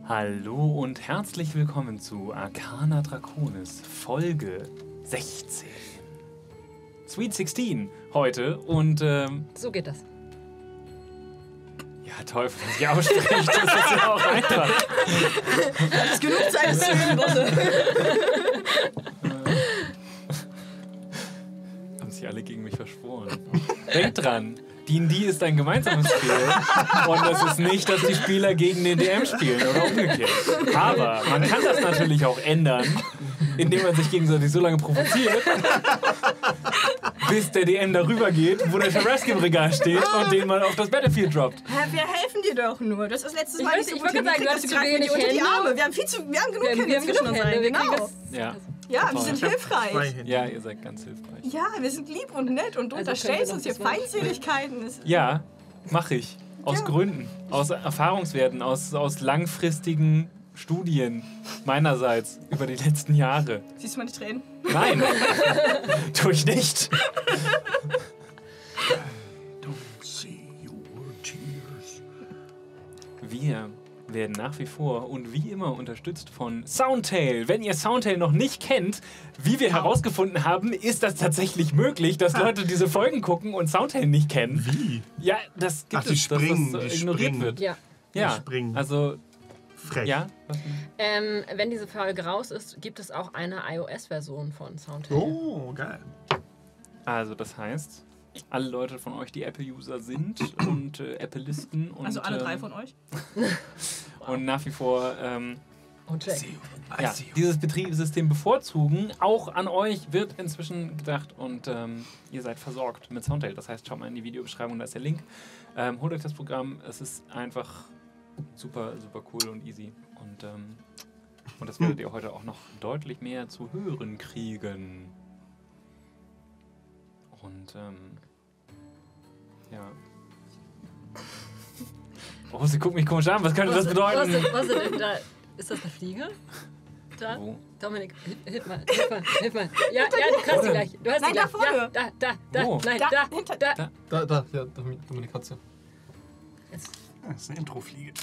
Hallo und herzlich willkommen zu Arcana Draconis, Folge 16. Sweet 16 heute und so geht das. Ja, Teufel, dass ich ausspreche, das ist ja auch einfach. Das ist genug Zeit zu üben. Haben sich alle gegen mich verschworen. Denkt dran, D&D ist ein gemeinsames Spiel und es ist nicht, dass die Spieler gegen den DM spielen oder umgekehrt. Aber man kann das natürlich auch ändern, indem man sich gegenseitig so lange provoziert, bis der DM darüber geht, wo der Tarrasque im Regal steht und den mal auf das Battlefield droppt. Wir helfen dir doch nur. Das ist letztes Mal nicht so gut. Ich wollte sagen, du hast zu wenig unter die Hände. Arme. Wir haben genug Hände zwischen uns rein. Genau. Ja. Ja, wir sind hilfreich. Ja, ihr seid ganz hilfreich. Ja, wir sind lieb und nett und du unterstellst uns hier Feindseligkeiten. Ja, mache ich. Aus Gründen, aus Erfahrungswerten, aus langfristigen Studien meinerseits über die letzten Jahre. Siehst du meine Tränen? Nein, tue ich nicht. Wir werden nach wie vor und wie immer unterstützt von Soundtail. Wenn ihr Soundtail noch nicht kennt, wie wir herausgefunden haben, ist das tatsächlich möglich, dass Leute diese Folgen gucken und Soundtail nicht kennen. Wie? Ja, das gibt die es, springen, dass das die ignoriert springen. wird. Ja. Ja, springen. also Frech. ja. Wenn diese Folge raus ist, gibt es auch eine iOS-Version von Soundtail. Oh, geil. Also das heißt, alle Leute von euch, die Apple-User sind und Apple-Listen und Also alle drei von euch? und nach wie vor Und Jack. ja, dieses Betriebssystem bevorzugen, auch an euch wird inzwischen gedacht und ihr seid versorgt mit Soundtail. Das heißt, schaut mal in die Videobeschreibung, da ist der Link. Holt euch das Programm, es ist einfach super, super cool und easy. Und das werdet ihr heute auch noch deutlich mehr zu hören kriegen. Und ja. Oh, sie guckt mich komisch an, was könnte das bedeuten? Was ist denn da? Ist das eine Fliege? Da? Wo? Dominik, hilf mal. Ja, du hast sie gleich. Du hast Nein, sie da gleich. vorne. Ja, da. Wo? Nein, Da, da. hinter- Da. Ja, Dominik hat's ja. Das ist eine Introfliege.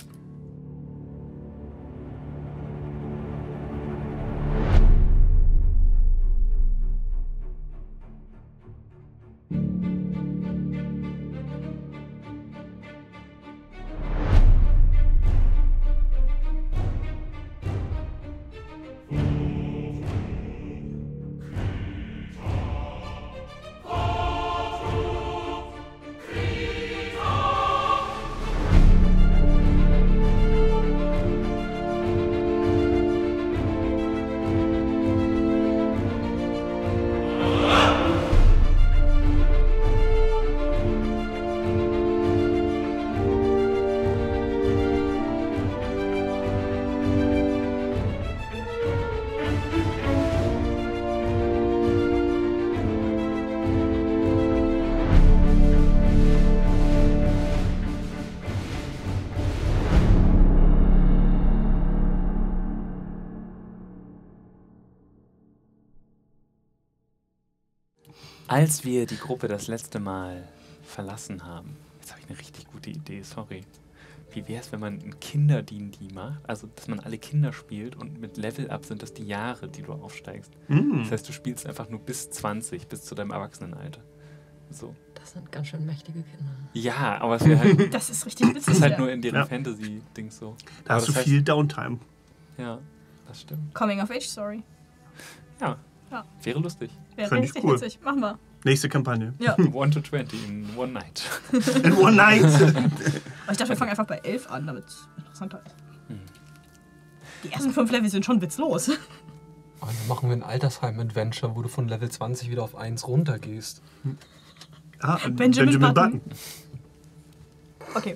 Als wir die Gruppe das letzte Mal verlassen haben, jetzt habe ich eine richtig gute Idee, sorry. Wie wäre es, wenn man ein Kinder-D&D macht? Also, dass man alle Kinder spielt und mit Level-Up sind das die Jahre, die du aufsteigst. Das heißt, du spielst einfach nur bis 20, bis zu deinem Erwachsenenalter. So. Das sind ganz schön mächtige Kinder. Ja, aber es wäre halt, Das ist richtig witzig. das ist halt ja. nur in deren Ja. Fantasy-Dings so. Da Aber hast du das heißt- viel Downtime. Ja, das stimmt. Coming-of-Age-Story. Ja, Ja. wäre lustig. Wäre Find ich richtig cool. witzig. Machen wir. Nächste Kampagne. Ja. 1 to 20 in one night. In one night. Aber ich dachte, wir fangen einfach bei 11 an, damit es interessanter ist. Die ersten 5 Level sind schon witzlos. Und dann machen wir ein Altersheim-Adventure, wo du von Level 20 wieder auf 1 runtergehst. Ah, Benjamin Button. Okay.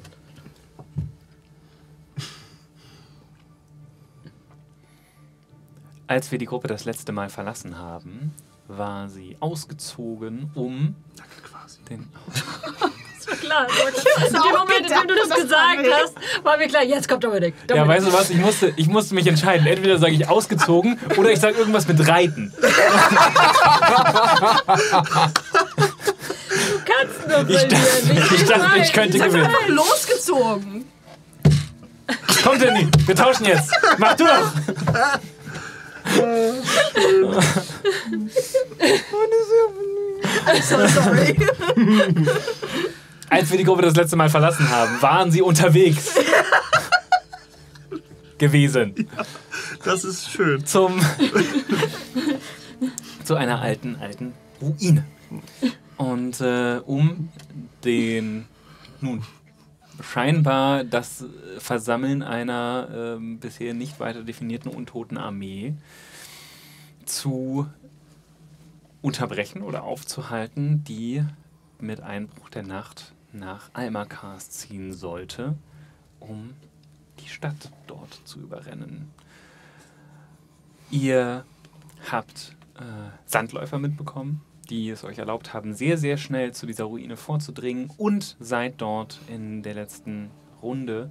Als wir die Gruppe das letzte Mal verlassen haben, war sie ausgezogen, um Quasi. den... Klar, in dem Moment, in dem du das gesagt hast, war mir klar, jetzt kommt Dominik. Ja, weißt du was, ich musste mich entscheiden. Entweder sage ich ausgezogen oder ich sage irgendwas mit Reiten. Du kannst nur Ich dachte, ich könnte gewinnen. Losgezogen. Komm, Danny, wir tauschen jetzt. Mach du doch. So sorry. Als wir die Gruppe das letzte Mal verlassen haben, waren sie unterwegs gewesen. Ja, das ist schön. Zu einer alten Ruine. Und um den, nun, scheinbar das Versammeln einer bisher nicht weiter definierten untoten Armee zu unterbrechen oder aufzuhalten, die mit Einbruch der Nacht nach Almakars ziehen sollte, um die Stadt dort zu überrennen. Ihr habt Sandläufer mitbekommen, die es euch erlaubt haben, sehr, sehr schnell zu dieser Ruine vorzudringen und seid dort in der letzten Runde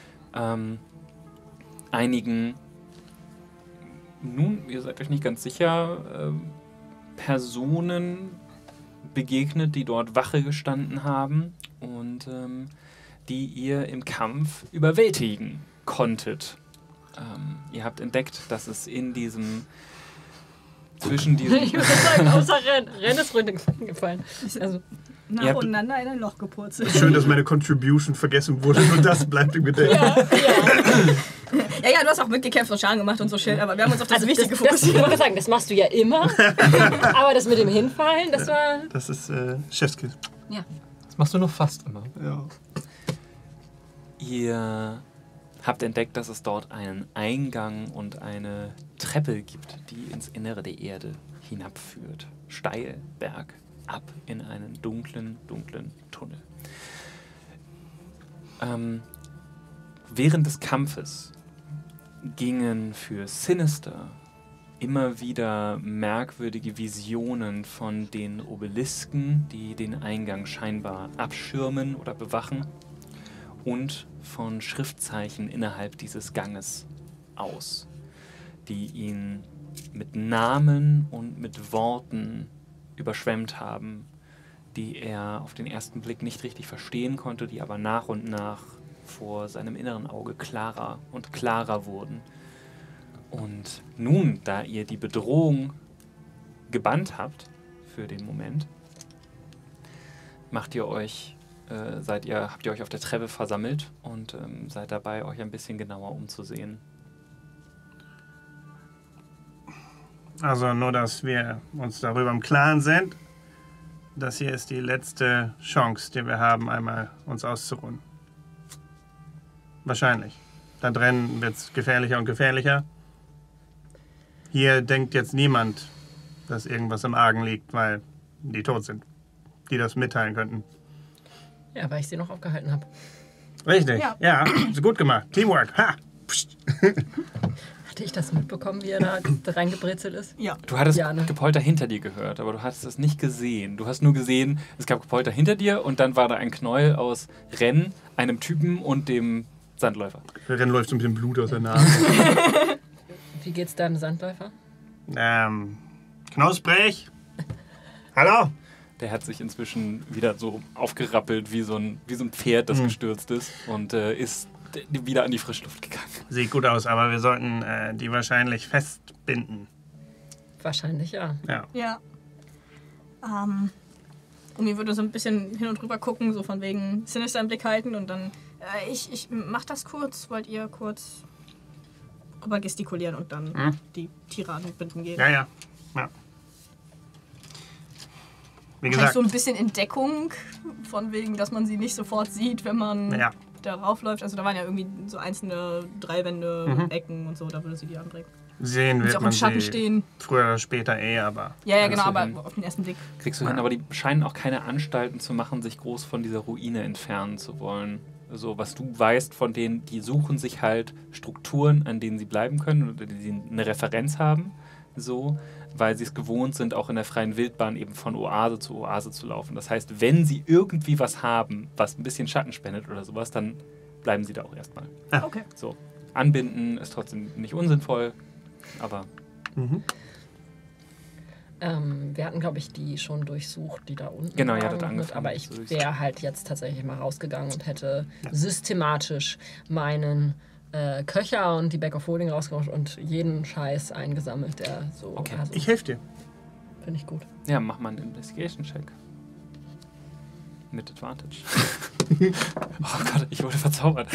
einigen, nun, ihr seid euch nicht ganz sicher, Personen begegnet, die dort Wache gestanden haben und die ihr im Kampf überwältigen konntet. Ihr habt entdeckt, dass es in diesem zwischen diesen... Ich würde sagen, außer Ren ist runtergefallen. Also, Nacheinander in ein Loch gepurzelt. Schön, dass meine Contribution vergessen wurde und das bleibt im Gedächtnis. Ja, du hast auch mitgekämpft und Schaden gemacht und so Shit, aber wir haben uns auf das Wichtige ich fokussiert. wollte sagen, das machst du ja immer. Aber das mit dem Hinfallen, das war... Das ist Chefskiss. Ja. Das machst du nur fast immer. Ja. Ihr habt entdeckt, dass es dort einen Eingang und eine Treppe gibt, die ins Innere der Erde hinabführt. Steil, bergab in einen dunklen Tunnel. Während des Kampfes gingen für Sinister immer wieder merkwürdige Visionen von den Obelisken, die den Eingang scheinbar abschirmen oder bewachen, und von Schriftzeichen innerhalb dieses Ganges aus, die ihn mit Namen und mit Worten überschwemmt haben, die er auf den ersten Blick nicht richtig verstehen konnte, die aber nach und nach vor seinem inneren Auge klarer und klarer wurden. Und nun, da ihr die Bedrohung gebannt habt für den Moment, habt ihr euch auf der Treppe versammelt und seid dabei, euch ein bisschen genauer umzusehen. Also nur, dass wir uns darüber im Klaren sind, das hier ist die letzte Chance, die wir haben, einmal uns auszuruhen. Wahrscheinlich. Da drinnen wird es gefährlicher und gefährlicher. Hier denkt jetzt niemand, dass irgendwas im Argen liegt, weil die tot sind, die das mitteilen könnten. Ja, weil ich sie noch aufgehalten habe. Richtig, ja, ist gut gemacht. Teamwork, ha! Psst. Hatte ich das mitbekommen, wie er da reingebrezelt ist? Ja. Du hattest Gepolter hinter dir gehört, aber du hattest es nicht gesehen. Du hast nur gesehen, es gab Gepolter hinter dir und dann war da ein Knäuel aus Ren, einem Typen und dem Sandläufer. Ren läuft so ein bisschen Blut aus der Nase. Wie geht's deinem Sandläufer? Knusprig? Hallo? Der hat sich inzwischen wieder so aufgerappelt wie so ein Pferd, das gestürzt ist und ist wieder an die Frischluft gegangen. Sieht gut aus, aber wir sollten die wahrscheinlich festbinden. Wahrscheinlich, ja. Ja. Umi würde so ein bisschen hin und rüber gucken, so von wegen Sinister im Blick halten und dann, ich mach das kurz, wollt ihr kurz rüber gestikulieren und dann die Tiraden binden gehen? Ja. Wie Vielleicht gesagt, so ein bisschen Entdeckung, von wegen, dass man sie nicht sofort sieht, wenn man darauf läuft. Also da waren ja irgendwie so einzelne Dreiwände, Ecken und so, da würde sie die anbringen. sehen Sie wird auch im man Schatten sie stehen. früher oder später aber... Ja, genau, aber hin. auf den ersten Blick. Kriegst du hin, aber die scheinen auch keine Anstalten zu machen, sich groß von dieser Ruine entfernen zu wollen. Also was du weißt von denen, die suchen sich halt Strukturen, an denen sie bleiben können oder die sie eine Referenz haben, so, weil sie es gewohnt sind, auch in der freien Wildbahn eben von Oase zu laufen. Das heißt, wenn sie irgendwie was haben, was ein bisschen Schatten spendet oder sowas, dann bleiben sie da auch erstmal. Okay. So, anbinden ist trotzdem nicht unsinnvoll, aber... Wir hatten, glaube ich, die schon durchsucht, die da unten Genau, ihr waren. hattet angefangen, Aber ich zu durchsuchen. wäre halt jetzt tatsächlich mal rausgegangen und hätte systematisch meinen Köcher und die Bag of Holding rausgebracht und jeden Scheiß eingesammelt, der so... Okay. Also, Ich helfe dir. finde ich gut. Ja, mach mal einen Investigation-Check. Mit Advantage. Oh Gott, ich wurde verzaubert.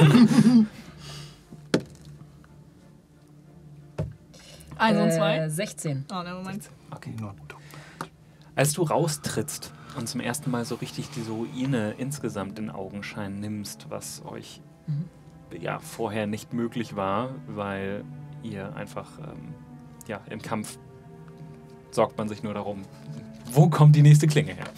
1 und 2. 16. Oh, ne, Moment. Okay. Als du raustrittst und zum ersten Mal so richtig diese Ruine insgesamt in Augenschein nimmst, was euch ja vorher nicht möglich war, weil ihr einfach im Kampf sorgt man sich nur darum, wo kommt die nächste Klinge her.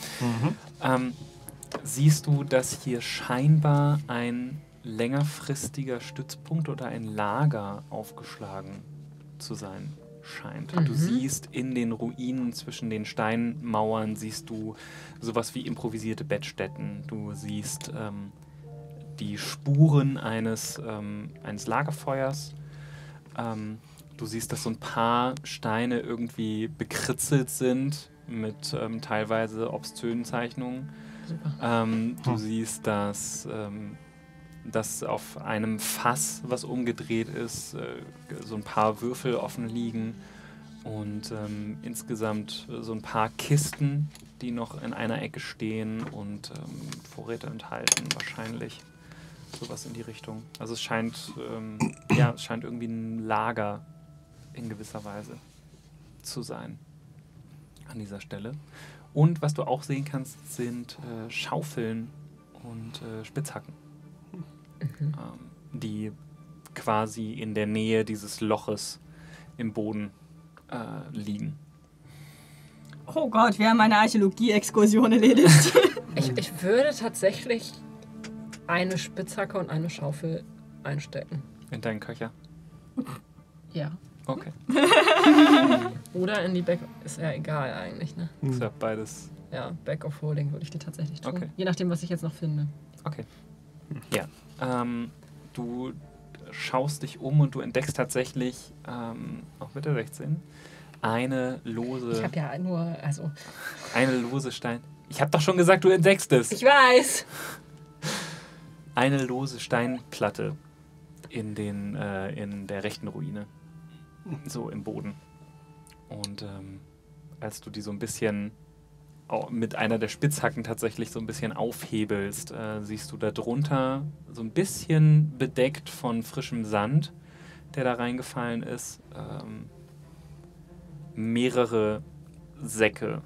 Siehst du, dass hier scheinbar ein längerfristiger Stützpunkt oder ein Lager aufgeschlagen zu sein scheint. Du siehst in den Ruinen zwischen den Steinmauern, siehst du sowas wie improvisierte Bettstätten. Du siehst die Spuren eines Lagerfeuers. Du siehst, dass so ein paar Steine irgendwie bekritzelt sind mit teilweise obszönen Zeichnungen. Du siehst, dass auf einem Fass, was umgedreht ist, so ein paar Würfel offen liegen und insgesamt so ein paar Kisten, die noch in einer Ecke stehen und Vorräte enthalten, wahrscheinlich. Sowas in die Richtung. Also es scheint irgendwie ein Lager in gewisser Weise zu sein an dieser Stelle. Und was du auch sehen kannst, sind Schaufeln und Spitzhacken, die quasi in der Nähe dieses Loches im Boden liegen. Oh Gott, wir haben eine Archäologie-Exkursion erledigt. Ich würde tatsächlich eine Spitzhacke und eine Schaufel einstecken. In deinen Köcher? Ja. Okay. Oder in die Back... Ist ja egal eigentlich, ne? Ist ja beides. Ja, Back of Holding würde ich die tatsächlich tun. Okay. Je nachdem, was ich jetzt noch finde. Okay. Ja. Du schaust dich um und du entdeckst tatsächlich, auch mit der 16, eine lose... Ich habe ja nur... Also... Eine lose Stein... Ich habe doch schon gesagt, du entdeckst es. Ich weiß! Eine lose Steinplatte in der rechten Ruine. So im Boden. Und als du die so ein bisschen mit einer der Spitzhacken tatsächlich so ein bisschen aufhebelst, siehst du da drunter so ein bisschen bedeckt von frischem Sand, der da reingefallen ist, mehrere Säcke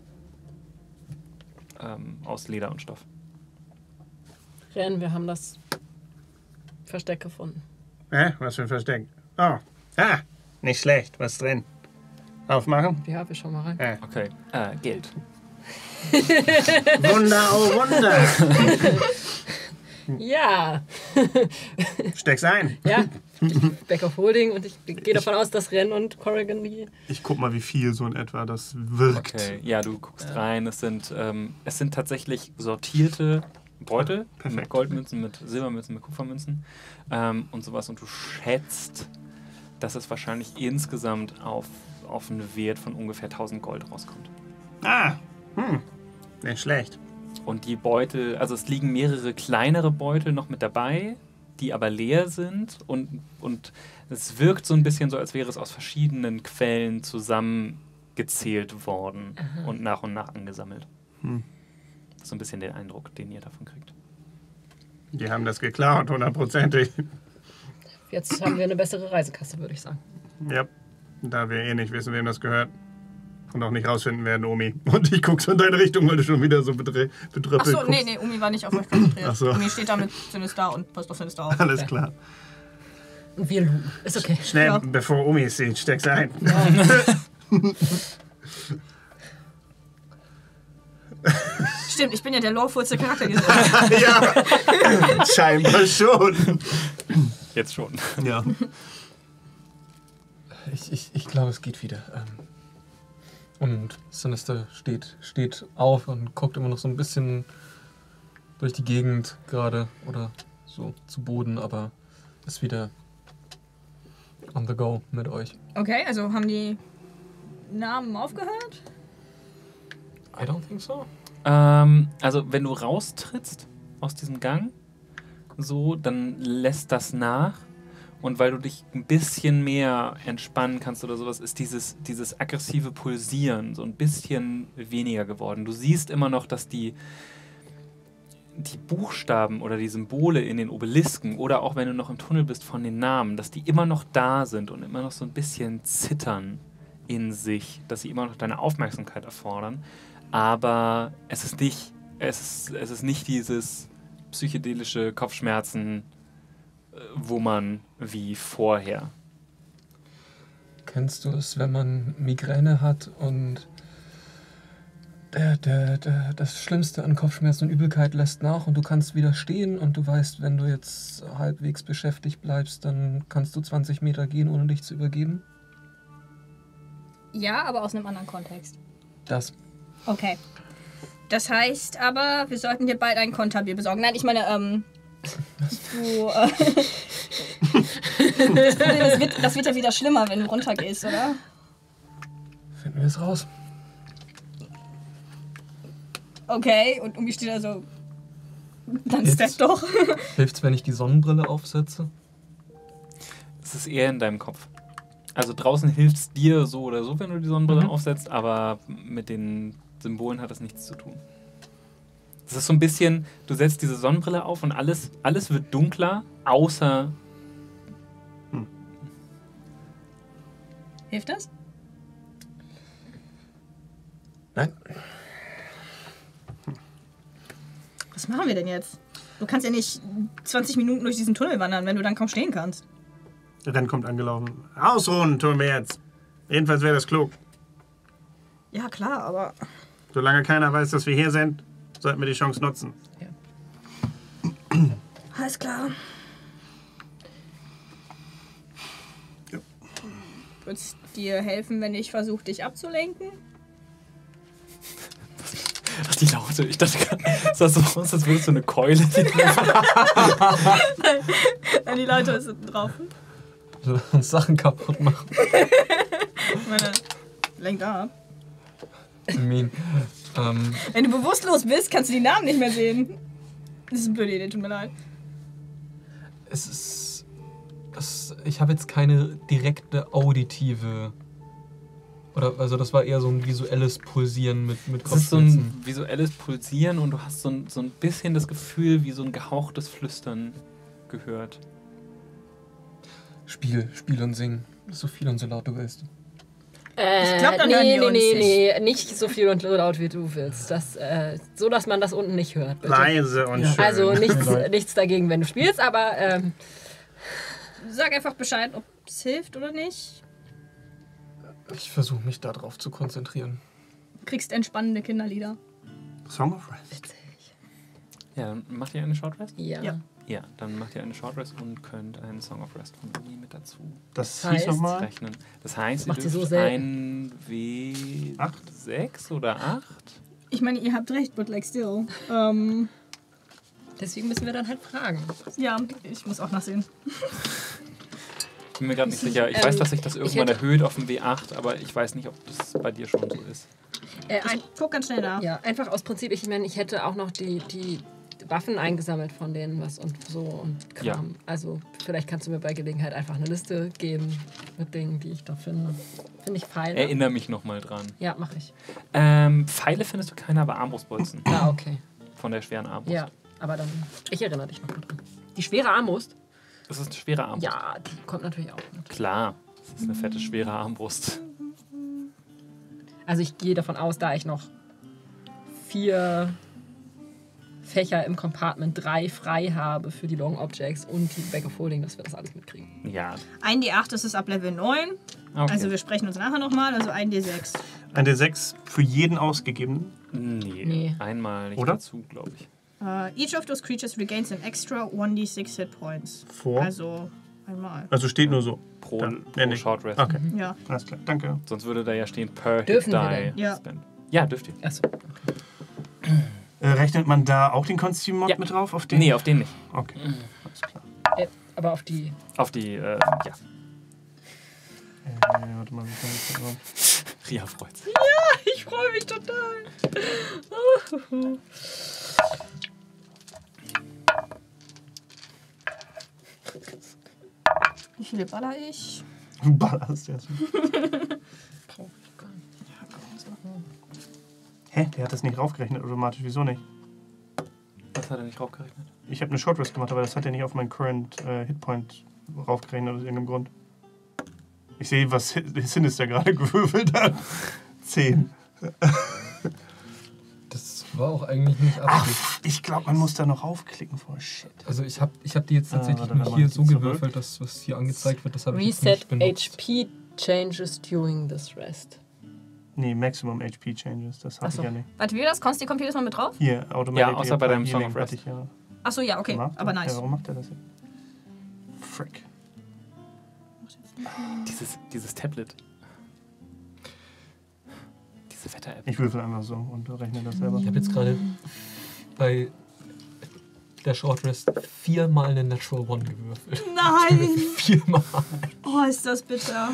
aus Leder und Stoff. Ren, wir haben das Versteck gefunden. Was für ein Versteck? Oh, nicht schlecht. Was drin? Aufmachen? Ja, wir schauen mal rein. Okay, Geld. Wunder, oh Wunder. Ja! Steck's ein. Ja, Back of Holding und ich gehe davon aus, dass Ren und Corrigan die... Ich guck mal, wie viel so in etwa das wirkt. Okay, ja, du guckst rein. Es sind tatsächlich sortierte Beutel mit Goldmünzen, mit Silbermünzen, mit Kupfermünzen und sowas. Und du schätzt, dass es wahrscheinlich insgesamt auf einen Wert von ungefähr 1000 Gold rauskommt. Nicht schlecht. Und die Beutel, also es liegen mehrere kleinere Beutel noch mit dabei, die aber leer sind und es wirkt so ein bisschen so, als wäre es aus verschiedenen Quellen zusammengezählt worden und nach angesammelt. Das ist so ein bisschen der Eindruck, den ihr davon kriegt. Die haben das geklaut, 100%. Jetzt haben wir eine bessere Reisekasse, würde ich sagen. Ja, da wir nicht wissen, wem das gehört. Und auch nicht rausfinden werden, Omi. Und ich guck so in deine Richtung, weil du schon wieder so betröppelt Achso, nee, Umi war nicht auf euch konzentriert. Ach so. Umi steht da mit Sinister und passt auf Sinister auf. Alles klar. Und wir looten. Ist okay. Schnell, Ja. bevor Omi es sieht, steck's ein. Stimmt, ich bin ja der lawfulste Charakter dieser Ja, scheinbar schon. Jetzt schon. Ja. Ich glaube, es geht wieder. Und Sinister steht auf und guckt immer noch so ein bisschen durch die Gegend gerade oder so zu Boden, aber ist wieder on the go mit euch. Okay, also haben die Namen aufgehört? I don't think so. Also wenn du raustrittst aus diesem Gang, so, dann lässt das nach und weil du dich ein bisschen mehr entspannen kannst oder sowas, ist dieses aggressive Pulsieren so ein bisschen weniger geworden. Du siehst immer noch, dass die Buchstaben oder die Symbole in den Obelisken oder auch wenn du noch im Tunnel bist von den Namen, dass die immer noch da sind und immer noch so ein bisschen zittern in sich, dass sie immer noch deine Aufmerksamkeit erfordern. Aber es ist nicht dieses psychedelische Kopfschmerzen, wo man wie vorher. Kennst du es, wenn man Migräne hat und das Schlimmste an Kopfschmerzen und Übelkeit lässt nach und du kannst wieder stehen und du weißt, wenn du jetzt halbwegs beschäftigt bleibst, dann kannst du 20 Meter gehen, ohne dich zu übergeben? Ja, aber aus einem anderen Kontext. Das. Okay. Das heißt aber, wir sollten dir bald ein Konterbier besorgen. Nein, ich meine, das wird ja wieder schlimmer, wenn du runtergehst, oder? Finden wir es raus. Okay, und irgendwie steht da so, dann Hilft's? step doch. Hilft's, wenn ich die Sonnenbrille aufsetze? Es ist eher in deinem Kopf. Also draußen hilft es dir so oder so, wenn du die Sonnenbrille aufsetzt, aber mit den Symbolen hat das nichts zu tun. Es ist so ein bisschen, du setzt diese Sonnenbrille auf und alles wird dunkler, außer... Hilft das? Nein. Was machen wir denn jetzt? Du kannst ja nicht 20 Minuten durch diesen Tunnel wandern, wenn du dann kaum stehen kannst. Ren kommt angelaufen. Ausruhen tun wir jetzt. Jedenfalls wäre das klug. Ja, klar, aber... Solange keiner weiß, dass wir hier sind, sollten wir die Chance nutzen. Alles klar. Ja. Würde es dir helfen, wenn ich versuche, dich abzulenken? Ach, die Laute. Ich dachte gerade, es sah so aus, als würdest du eine Keule... Nein, die Leute ist drauf. Uns Sachen kaputt machen. Ich meine, lenkt ab. I mean, Wenn du bewusstlos bist, kannst du die Namen nicht mehr sehen. Das ist eine blöde Idee, tut mir leid. es ist... ich habe jetzt keine direkte auditive... Also das war eher so ein visuelles Pulsieren mit Es ist so Kopfschmerzen. ein visuelles Pulsieren und du hast so ein bisschen das Gefühl, wie so ein gehauchtes Flüstern gehört. Spiel und singen. So viel und so laut du willst. Ich glaub, dann hören die uns Nee, nicht so viel und so laut wie du willst. So, dass man das unten nicht hört, bitte. Leise und schön. Also nichts dagegen, wenn du spielst, aber Sag einfach Bescheid, ob es hilft oder nicht. Ich versuche mich darauf zu konzentrieren. Du kriegst entspannende Kinderlieder. Song of Rest. Ja, dann macht ihr eine Short Rest? ja. Ja. Ja, dann macht ihr eine Short Rest und könnt einen Song of Rest von Uni mit dazu Das heißt- hieß nochmal. rechnen. Das heißt, ihr Macht sie so dürft selten. ein Acht? W6 oder 8? Ich meine, ihr habt recht, but like still. Deswegen müssen wir dann halt fragen. Ja, ich muss auch nachsehen. Ich bin mir gerade nicht sicher. Ich weiß, dass sich das irgendwann erhöht auf den W8, aber ich weiß nicht, ob das bei dir schon so ist. Guck ganz schnell nach. Ja, einfach aus Prinzip. Ich meine, ich hätte auch noch die Waffen eingesammelt von denen was und so und Kram. Ja. Also vielleicht kannst du mir bei Gelegenheit einfach eine Liste geben mit Dingen, die ich da finde. Finde ich Pfeile. Erinnere mich nochmal dran. Ja, mache ich. Pfeile findest du keine, aber Armbrustbolzen. Ah, okay. Von der schweren Armbrust. Ja, aber dann, ich erinnere dich noch mal dran. Die schwere Armbrust? Das ist eine schwere Armbrust. Ja, die kommt natürlich auch. Klar. Das ist eine fette, schwere Armbrust. Also ich gehe davon aus, da ich noch 4 Fächer im Compartment 3 frei habe für die Long Objects und die Bag of Holding, dass wir das alles mitkriegen. Ja. Ein D8 ist es ab Level 9. Okay. Also wir sprechen uns nachher nochmal. Also ein D6. Ein D6 für jeden ausgegeben. Nee. Einmal nicht Oder? dazu, glaube ich. Each of those creatures regains an extra 1d6 Hit Points. Vor. Also einmal. Also steht nur so. Pro nee. Short Rest. Okay, Ja. alles klar. Danke. Sonst würde da ja stehen per Dürfen Hit wir Die. denn? Ja. Spend. Ja, dürft ihr. Achso. Rechnet man da auch den Kostüm-Mod Ja. mit drauf? Auf den? Nee, auf den nicht. Okay, alles klar. Aber auf die. Auf die, ja. Warte mal, wie kann ich da drauf? Ria freut sich. Ich freue mich total. Wie viele baller ich? Du ballerst jetzt. Brauche ich gar nicht. Hä? Der hat das nicht raufgerechnet automatisch. Wieso nicht? Was hat er nicht raufgerechnet? Ich habe eine Short Rest gemacht, aber das hat er nicht auf meinen Current Hitpoint raufgerechnet aus irgendeinem Grund. Ich sehe, was Sinister gerade gewürfelt hat. 10. Das war auch eigentlich nicht Absicht. Ach, ich glaube, man muss da noch raufklicken. Oh shit. Also ich hab die jetzt tatsächlich warte, nur dann hier mach ich so die zurück. gewürfelt, dass was hier angezeigt wird, das habe ich jetzt Reset nicht benutzt. HP changes during this rest. Nee, Maximum HP Changes. Das habe Ach ich so. ja nicht. Warte, wie das? Konsti kommt jedes Mal mit drauf? Hier, Automatic. Ja, außer bei deinem Song of Rest. Ja. Achso, ja, okay. Macht er? Aber nice. Ja, warum macht er das jetzt? Frick. Dieses Tablet. Diese Wetter-App. Ich würfel einfach so und rechne das selber. Ich habe jetzt gerade bei der Short Rest 4-mal eine Natural One gewürfelt. Nein! 4-mal. Oh, ist das bitter.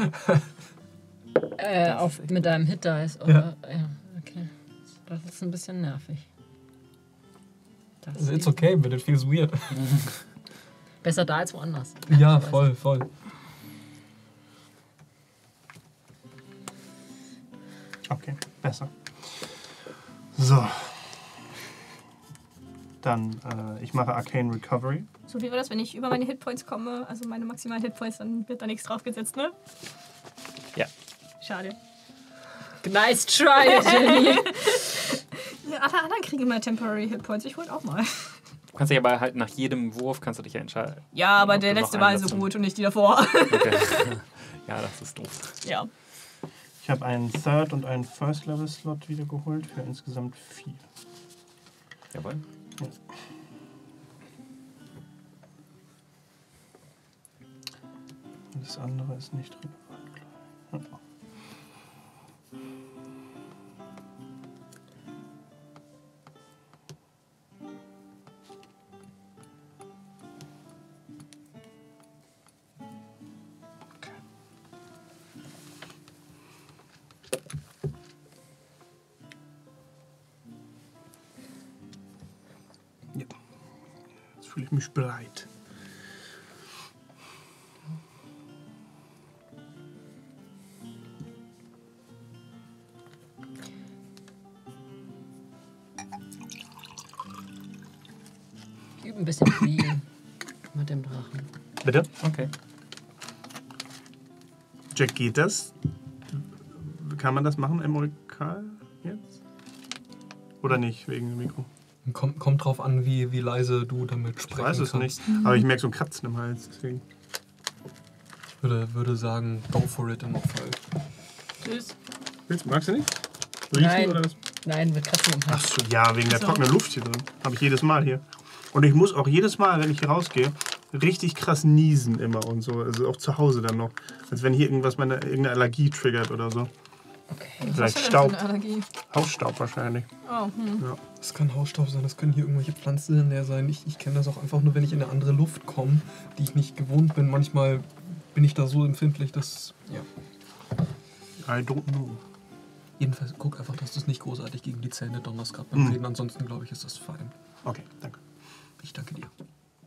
Mit deinem Hit-Dice, oder? Ja, okay. Das ist ein bisschen nervig. Das Also it's sieht- okay, but it feels weird. Besser da als woanders. Ja, voll, voll. Okay, besser. So. Dann, ich mache Arcane Recovery. So wie war das, wenn ich über meine Hitpoints komme, also meine maximalen Hitpoints, dann wird da nichts draufgesetzt, ne? Ja. Schade. Nice try, Jenny. Ja, alle anderen kriegen immer Temporary Hitpoints. Ich wollte auch mal. Du kannst dich aber halt nach jedem Wurf kannst du dich ja entscheiden. Ja, aber Ob der du letzte noch war einen so dazu- gut und nicht die davor. Okay. Ja, das ist doof. Ja. Ich habe einen Third- und einen First-Level-Slot wieder geholt für insgesamt 4. Jawohl. Ja. Und das andere ist nicht drin. Ja. Ja. Jetzt fühle ich mich bereit. Ich übe ein bisschen fliegen mit dem Drachen. Bitte? Okay. Jack, geht das? Kann man das machen im Orikal jetzt? Oder nicht, wegen dem Mikro? Kommt drauf an, wie leise du damit Ich sprechen weiß es kannst. nicht. Aber ich merke so ein Kratzen im Hals. Deswegen. Ich würde sagen, go for it im Fall. Tschüss. Magst du nicht? Riechen Nein. oder was? Nein, mit Katzen im Ach Hals. so, ja, wegen der So. trockenen Luft hier drin. Habe ich jedes Mal hier. Und ich muss auch jedes Mal, wenn ich hier rausgehe, richtig krass niesen immer und so. Also auch zu Hause dann noch. Als wenn hier irgendwas irgendeine Allergie triggert oder so. Okay. Vielleicht Was ist Staub. denn für eine Allergie? Hausstaub wahrscheinlich. Oh, Ja. Das kann Hausstaub sein, das können hier irgendwelche Pflanzen in der sein. Ich kenne das auch einfach nur, wenn ich in eine andere Luft komme, die ich nicht gewohnt bin. Manchmal bin ich da so empfindlich, dass... Ja. I don't know. Jedenfalls guck einfach, dass du es nicht großartig gegen die Zähne donnerst gerade beim Reden. Ansonsten glaube ich, ist das fein. Okay, danke. Ich danke dir.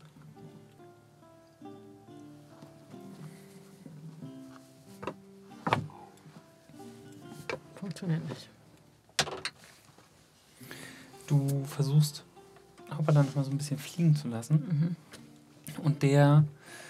Funktioniert nicht. Du versuchst Hopperland mal so ein bisschen fliegen zu lassen. Und der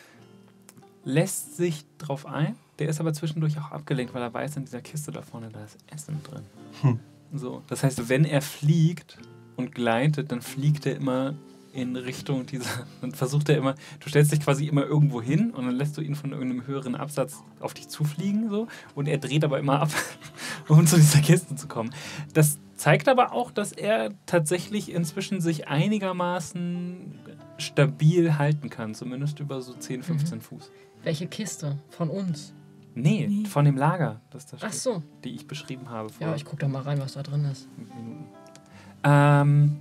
lässt sich drauf ein. Der ist aber zwischendurch auch abgelenkt, weil er weiß, in dieser Kiste da vorne, da ist Essen drin. So, das heißt, wenn er fliegt und gleitet, dann fliegt er immer in Richtung dieser... Dann versucht er immer... Du stellst dich quasi immer irgendwo hin und dann lässt du ihn von irgendeinem höheren Absatz auf dich zufliegen. So, und er dreht aber immer ab, um zu dieser Kiste zu kommen. Das zeigt aber auch, dass er tatsächlich inzwischen sich einigermaßen stabil halten kann. Zumindest über so 10, 15 Fuß. Welche Kiste? Von uns? Nee, von dem Lager, das da steht, Ach so. die ich beschrieben habe vor Ja, ich guck da mal rein, was da drin ist. 5 Minuten.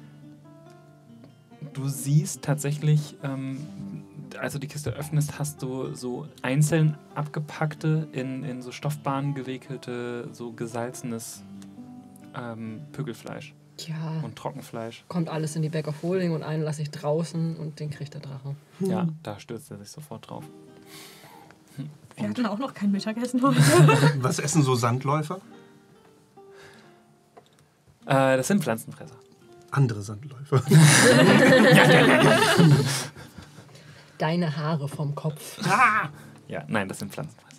Du siehst tatsächlich, als du die Kiste öffnest, hast du so einzeln abgepackte, in so Stoffbahnen gewickelte, so gesalzenes Pökelfleisch Ja, und Trockenfleisch. kommt alles in die Bag of Holding und einen lasse ich draußen und den kriegt der Drache. Ja, da stürzt er sich sofort drauf. hatten auch noch kein Mittagessen heute. Was essen so Sandläufer? Das sind Pflanzenfresser. Andere Sandläufer. Deine Haare vom Kopf. Ja, nein, das sind Pflanzenfresser.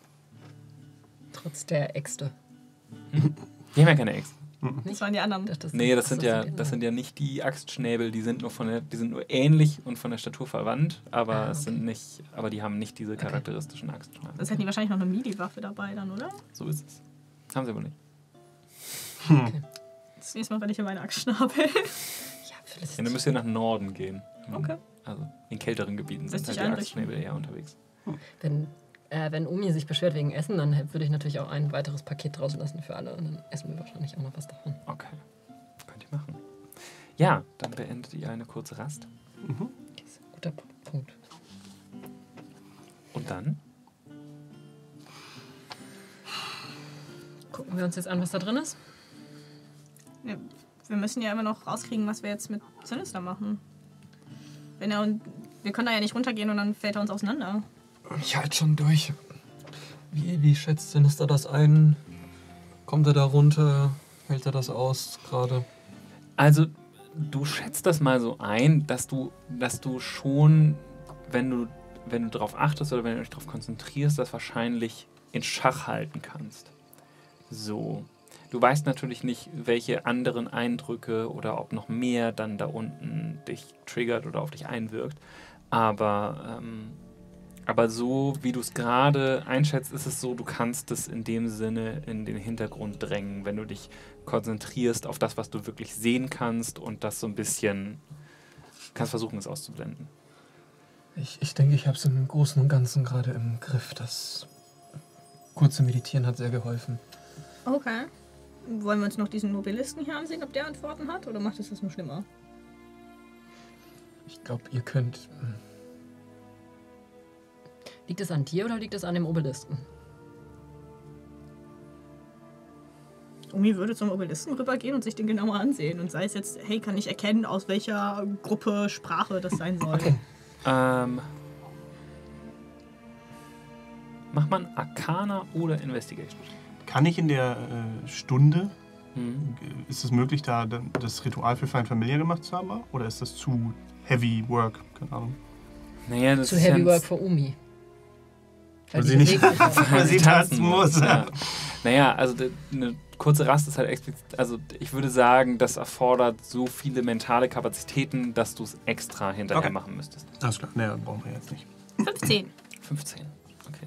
Trotz der Äxte. Die haben ja keine Äxte. Das waren die anderen. Nee, das sind ja nicht die Axtschnäbel, die sind nur ähnlich und von der Statur verwandt, aber es sind nicht, aber die haben nicht diese charakteristischen Axtschnäbel. Das hätten die wahrscheinlich noch eine Melee-Waffe dabei dann, oder? So ist es. Haben sie aber nicht. Okay. Das nächste Mal werde ich in meine Axt schnabeln. Ja, vielleicht. Ja, dann müsst ihr nach Norden gehen. Okay. Also in kälteren Gebieten sind Lässt halt sich die einrichten. Axtschnäbel eher unterwegs. Wenn Umi sich beschwert wegen Essen, dann würde ich natürlich auch ein weiteres Paket draußen lassen für alle und dann essen wir wahrscheinlich auch noch was davon. Okay. Könnt ihr machen. Ja, dann beendet ihr eine kurze Rast. Das ist ein guter Punkt. Und dann? Gucken wir uns jetzt an, was da drin ist. Ja, wir müssen ja immer noch rauskriegen, was wir jetzt mit Sinister machen. Wir können da ja nicht runtergehen und dann fällt er uns auseinander. Ich halte schon durch. Wie schätzt Sinister das ein? Kommt er da runter? Hält er das aus gerade? Also, du schätzt das mal so ein, dass du schon, wenn du darauf achtest oder wenn du dich darauf konzentrierst, das wahrscheinlich in Schach halten kannst. So. Du weißt natürlich nicht, welche anderen Eindrücke oder ob noch mehr dann da unten dich triggert oder auf dich einwirkt. Aber so, wie du es gerade einschätzt, ist es so, du kannst es in dem Sinne in den Hintergrund drängen, wenn du dich konzentrierst auf das, was du wirklich sehen kannst und das so ein bisschen, kannst versuchen, es auszublenden. Ich denke, ich habe es im Großen und Ganzen gerade im Griff. Das kurze Meditieren hat sehr geholfen. Okay. Wollen wir uns noch diesen Nobelisten hier ansehen, ob der Antworten hat? Oder macht es das nur schlimmer? Ich glaube, ihr könnt... Liegt es an dir oder liegt es an dem Obelisken? Umi würde zum Obelisten rübergehen und sich den genauer ansehen. Und sei es jetzt, hey, kann ich erkennen, aus welcher Gruppe, Sprache das sein soll. Okay. Macht man Arcana oder Investigation? Kann ich in der Stunde, Mhm. ist es möglich, da das Ritual für Fein Familiar gemacht zu haben? Oder ist das zu heavy work? Keine Ahnung. Naja, das Zu ist heavy ja work für Umi. Weil sie nicht weil sie tanzen muss. Ja. Naja, also eine kurze Rast ist halt explizit, also ich würde sagen, das erfordert so viele mentale Kapazitäten, dass du es extra hinterher Okay. machen müsstest. Alles klar, ne, brauchen wir jetzt nicht. 15. 15, okay.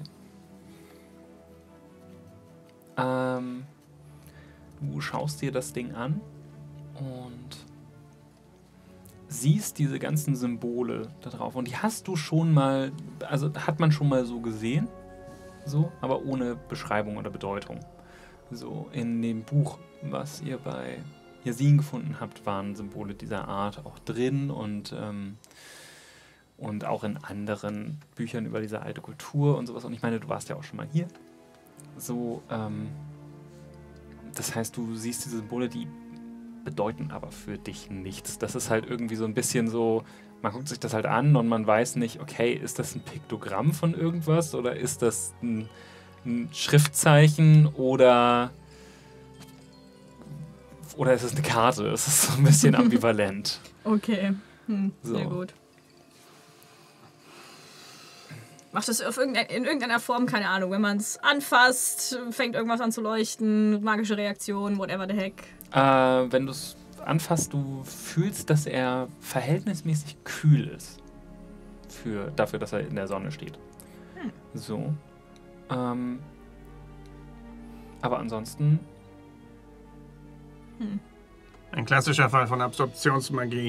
Du schaust dir das Ding an und siehst diese ganzen Symbole da drauf. Und die hast du schon mal, also hat man schon mal so gesehen, so, aber ohne Beschreibung oder Bedeutung. So, in dem Buch, was ihr bei Yasin gefunden habt, waren Symbole dieser Art auch drin und auch in anderen Büchern über diese alte Kultur und sowas. Und ich meine, du warst ja auch schon mal hier. So, das heißt, du siehst diese Symbole, die bedeuten aber für dich nichts. Das ist halt irgendwie so ein bisschen so, man guckt sich das halt an und man weiß nicht, okay, ist das ein Piktogramm von irgendwas oder ist das ein Schriftzeichen oder ist es eine Karte? Es ist so ein bisschen ambivalent. Okay. So. Sehr gut. Macht es in irgendeiner Form, keine Ahnung, wenn man es anfasst, fängt irgendwas an zu leuchten, magische Reaktion, whatever the heck. Wenn du es anfasst, du fühlst, dass er verhältnismäßig kühl ist. Dafür, dass er in der Sonne steht. So. Aber ansonsten... Ein klassischer Fall von Absorptionsmagie.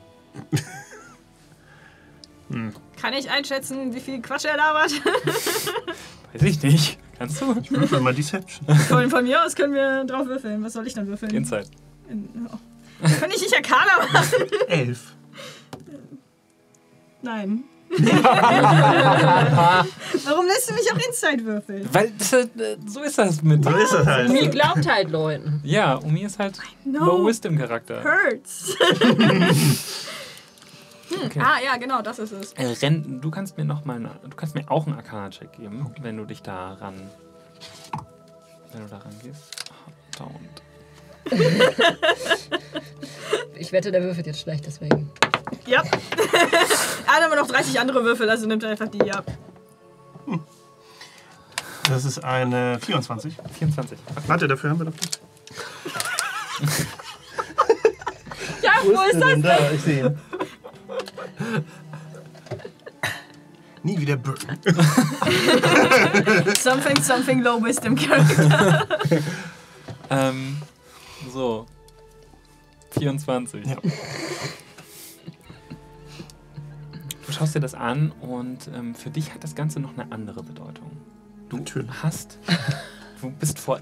Kann ich einschätzen, wie viel Quatsch er labert? Weiß ich nicht. Kannst du? Ich würfel mal Deception. Von mir aus können wir drauf würfeln. Was soll ich dann würfeln? Insight. Kann ich nicht Arcana machen? 11. Nein. Warum lässt du mich auch Insight würfeln? Weil so ist das mit. So ist das halt. Umi glaubt halt Leuten. Ja, Umi ist halt know. Low-Wisdom-Charakter. Hurts. Okay. Ah, ja, genau, das ist es. Du kannst mir auch einen Arcana-Check geben, wenn du dich daran gehst. Don't. Ich wette, der würfelt jetzt schlecht, deswegen. Ja. Er hat aber noch 30 andere Würfel, also nimmt er einfach die, ja. Das ist eine 24. 24. Okay. Warte, dafür haben wir doch das. Ja, wo ist das? denn da? Ich sehe ihn. Nie wieder Burn. Something low wisdom character. So. 24. Ja. Du schaust dir das an und für dich hat das Ganze noch eine andere Bedeutung. Du bist vor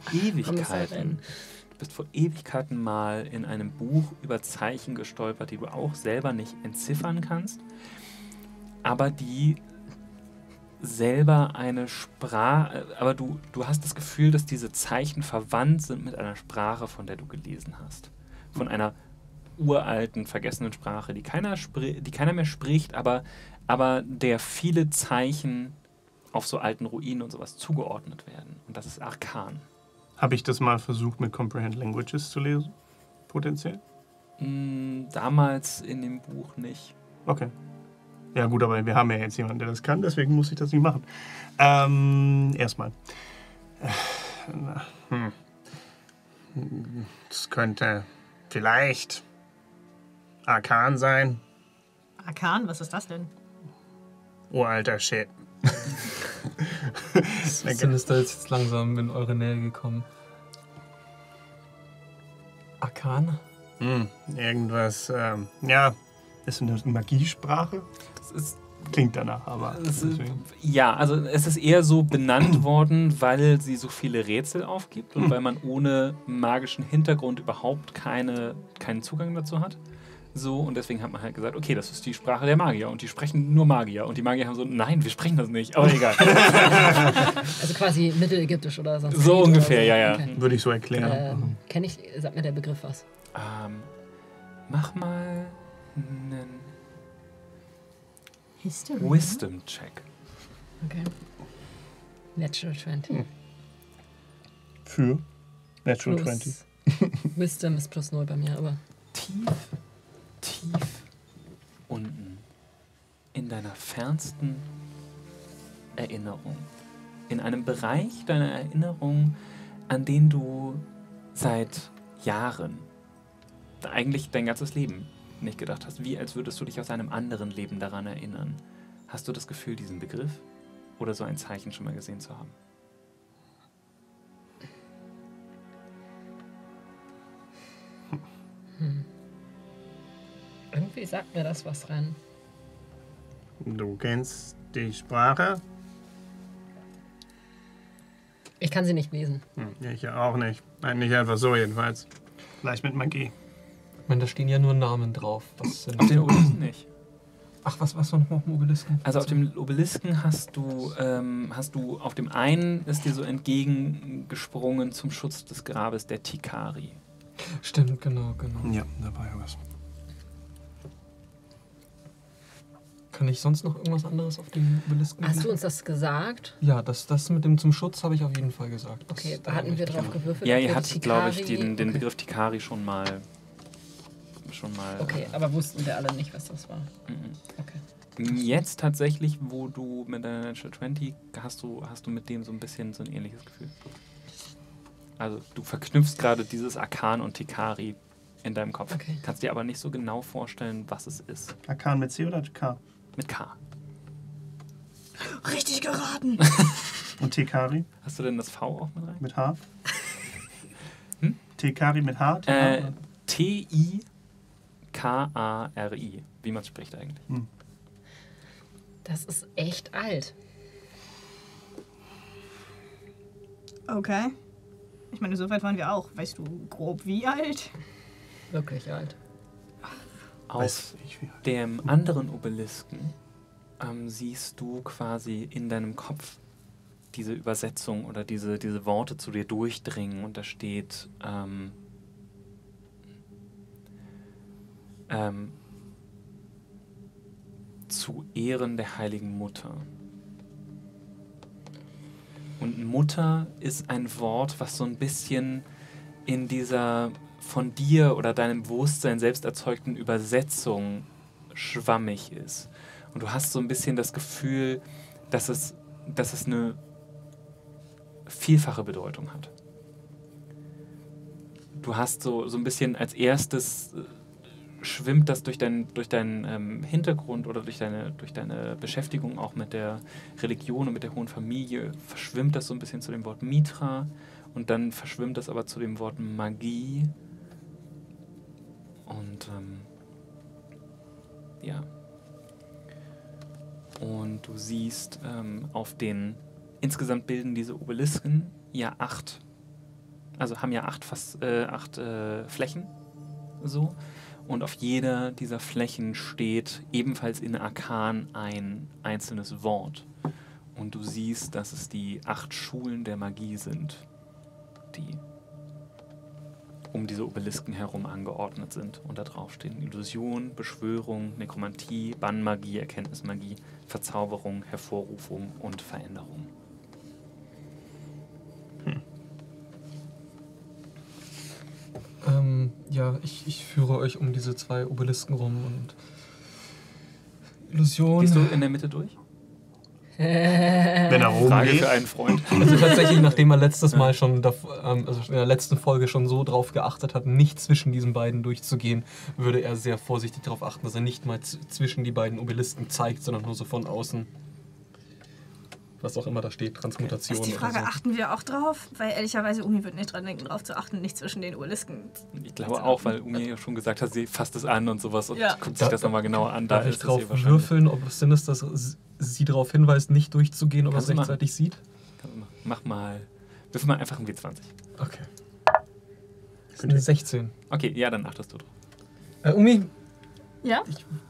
Ewigkeiten mal in einem Buch über Zeichen gestolpert, die du auch selber nicht entziffern kannst, aber die selber eine Sprache, aber du hast das Gefühl, dass diese Zeichen verwandt sind mit einer Sprache, von der du gelesen hast. Von einer uralten, vergessenen Sprache, die keiner mehr spricht, aber der viele Zeichen auf so alten Ruinen und sowas zugeordnet werden. Und das ist Arkan. Habe ich das mal versucht, mit Comprehend Languages zu lesen? Potenziell? Damals in dem Buch nicht. Okay. Ja gut, aber wir haben ja jetzt jemanden, der das kann, deswegen muss ich das nicht machen. Erstmal. Das könnte vielleicht Arkan sein. Arkan, was ist das denn? Uralter Shit. Sinister ist jetzt langsam in eure Nähe gekommen. Arkan? Irgendwas, ja, ist eine Magiesprache. Klingt danach, aber Ja, also es ist eher so benannt worden, weil sie so viele Rätsel aufgibt und weil man ohne magischen Hintergrund überhaupt keinen Zugang dazu hat. So, und deswegen hat man halt gesagt, okay, das ist die Sprache der Magier und die sprechen nur Magier. Und die Magier haben so, nein, wir sprechen das nicht, aber egal. Also quasi mittelägyptisch oder sonst. So ungefähr, so. ja. Okay. würde ich so erklären. Sagt mir der Begriff was? Mach mal einen History. Wisdom-Check. Okay. Natural 20. Für Natural Plus 20. Wisdom ist plus 0 bei mir, aber. Tief unten in deiner fernsten Erinnerung, in einem Bereich deiner Erinnerung, an den du seit Jahren, eigentlich dein ganzes Leben nicht gedacht hast, wie als würdest du dich aus einem anderen Leben daran erinnern. Hast du das Gefühl, diesen Begriff oder so ein Zeichen schon mal gesehen zu haben? Irgendwie sagt mir das was rein. Du kennst die Sprache? Ich kann sie nicht lesen. Ich auch nicht. Nein, nicht einfach so jedenfalls. Vielleicht mit Magie. Ich meine, da stehen ja nur Namen drauf. Was sind Auf den Obelisken nicht. Ach, was war noch auf dem Obelisken? Also auf dem Obelisken hast du auf dem einen ist dir so entgegengesprungen zum Schutz des Grabes der Tikari. Stimmt, genau. Ja, da war ja was. Kann ich sonst noch irgendwas anderes auf dem Obelisken? Hast du uns das gesagt? Ja, das mit dem zum Schutz habe ich auf jeden Fall gesagt. Okay, Da hatten wir drauf gewürfelt? Ja, ob ihr wir hattet, glaube ich, Tikari- den okay. Begriff Tikari schon mal. Okay, aber wussten wir alle nicht, was das war. Okay. Jetzt tatsächlich, wo du mit deiner Natural 20 hast du mit dem so ein bisschen so ein ähnliches Gefühl. Also du verknüpfst gerade dieses Arkan und Tikari in deinem Kopf. Okay. Kannst dir aber nicht so genau vorstellen, was es ist. Arkan mit C oder K? Mit K. Richtig geraten. Und Tekari Hast du denn das V auch mit rein? mit H? Tekari mit H? T-I-K-A-R-I. Wie man es spricht eigentlich. Das ist echt alt. Okay. Ich meine, so weit waren wir auch. Weißt du grob wie alt? Wirklich alt. Auf Weiß ich wie. dem anderen Obelisken siehst du quasi in deinem Kopf diese Übersetzung oder diese Worte zu dir durchdringen und da steht zu Ehren der heiligen Mutter. Und Mutter ist ein Wort, was so ein bisschen in dieser von dir oder deinem Bewusstsein selbst erzeugten Übersetzung schwammig ist. Und du hast so ein bisschen das Gefühl, dass es eine vielfache Bedeutung hat. Du hast so ein bisschen als erstes schwimmt das durch deinen Hintergrund oder durch deine Beschäftigung auch mit der Religion und mit der hohen Familie, verschwimmt das so ein bisschen zu dem Wort Mitra und dann verschwimmt das aber zu dem Wort Magie. Und ja. Und du siehst insgesamt bilden diese Obelisken haben ja acht Flächen so. Und auf jeder dieser Flächen steht ebenfalls in Arkan ein einzelnes Wort. Und du siehst, dass es die 8 Schulen der Magie sind, die um diese Obelisken herum angeordnet sind. Und da drauf stehen Illusion, Beschwörung, Nekromantie, Bannmagie, Erkenntnismagie, Verzauberung, Hervorrufung und Veränderung. Ja, ich führe euch um diese 2 Obelisken rum und Illusion. Gehst du in der Mitte durch? Wenn er oben Frage geht. für einen Freund. Also tatsächlich, nachdem er letztes Mal schon, also in der letzten Folge schon so drauf geachtet hat, nicht zwischen diesen beiden durchzugehen, würde er sehr vorsichtig darauf achten, dass er nicht mal zwischen die beiden Obelisken zeigt, sondern nur so von außen. Was auch immer da steht, Transmutation Ist die Frage, oder so. achten wir auch drauf? Weil ehrlicherweise Umi wird nicht dran denken, drauf zu achten, nicht zwischen den Obelisken. Ich glaube auch, weil Umi ja schon gesagt hat, sie fasst es an und sowas und Ja. guckt sich das nochmal genauer an. Darf ich ist es drauf ihr wahrscheinlich. würfeln, ob es Sinn ist, dass sie darauf hinweist, nicht durchzugehen, ob er es Kannst du machen. rechtzeitig sieht? Mach mal. Wirf mal einfach ein W20. Okay. Das ist eine 16. Okay, ja, dann achtest du drauf. Umi, Ja?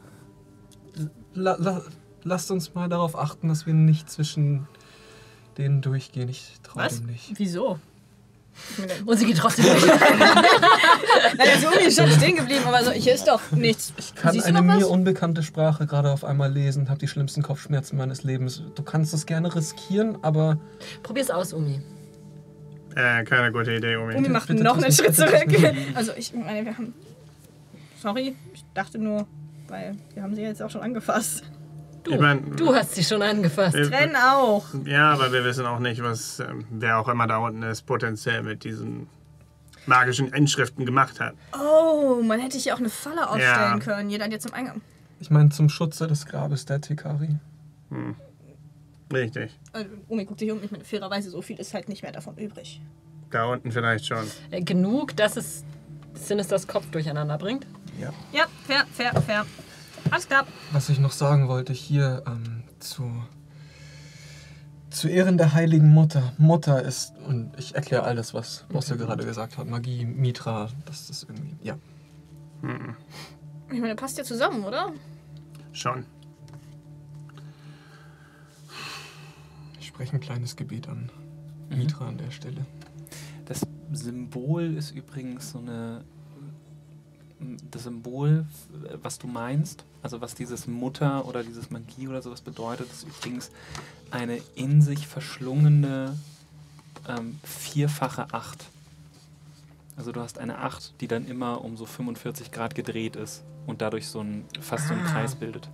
lasst uns mal darauf achten, dass wir nicht zwischen denen durchgehen. Ich traue Was? dem nicht. Wieso? Und sie geht trotzdem durch. Naja, so Umi ist schon stehen geblieben, aber so, hier ist doch nichts. Ich kann Siehst du eine noch was? mir unbekannte Sprache gerade auf einmal lesen, habe die schlimmsten Kopfschmerzen meines Lebens. Du kannst es gerne riskieren, aber Probier's aus, Umi. Keine gute Idee, Umi. Umi macht bitte noch tu's einen nicht, Schritt bitte tu's zurück. Also ich meine, wir haben... Sorry, ich dachte nur, weil wir haben sie jetzt auch schon angefasst. Du, Ich mein, du hast sie schon angefasst. Ren auch. Ja, aber wir wissen auch nicht, was wer auch immer da unten ist, potenziell mit diesen magischen Inschriften gemacht hat. Oh, man hätte hier auch eine Falle aufstellen Ja. können. Jeder hat jetzt zum Eingang. ich meine zum Schutze des Grabes der Tekari. Richtig. Umi guckt sich um. Ich meine, fairerweise, so viel ist halt nicht mehr davon übrig. Da unten vielleicht schon. Genug, dass es Sinisters Kopf durcheinander bringt. Ja. Ja, fair. Alles klar. Was ich noch sagen wollte, hier zu Ehren der heiligen Mutter. Mutter ist, und ich erkläre alles, was Bosse gerade gesagt hat, Magie, Mitra, das ist irgendwie, ja. Ich meine, passt ja zusammen, oder? Schon. Ich spreche ein kleines Gebet an Mitra an der Stelle. Das Symbol ist übrigens das Symbol, was du meinst, also was dieses Mutter oder dieses Magie oder sowas bedeutet, ist übrigens eine in sich verschlungene vierfache 8. Also du hast eine 8, die dann immer um so 45 Grad gedreht ist und dadurch fast so einen Kreis bildet.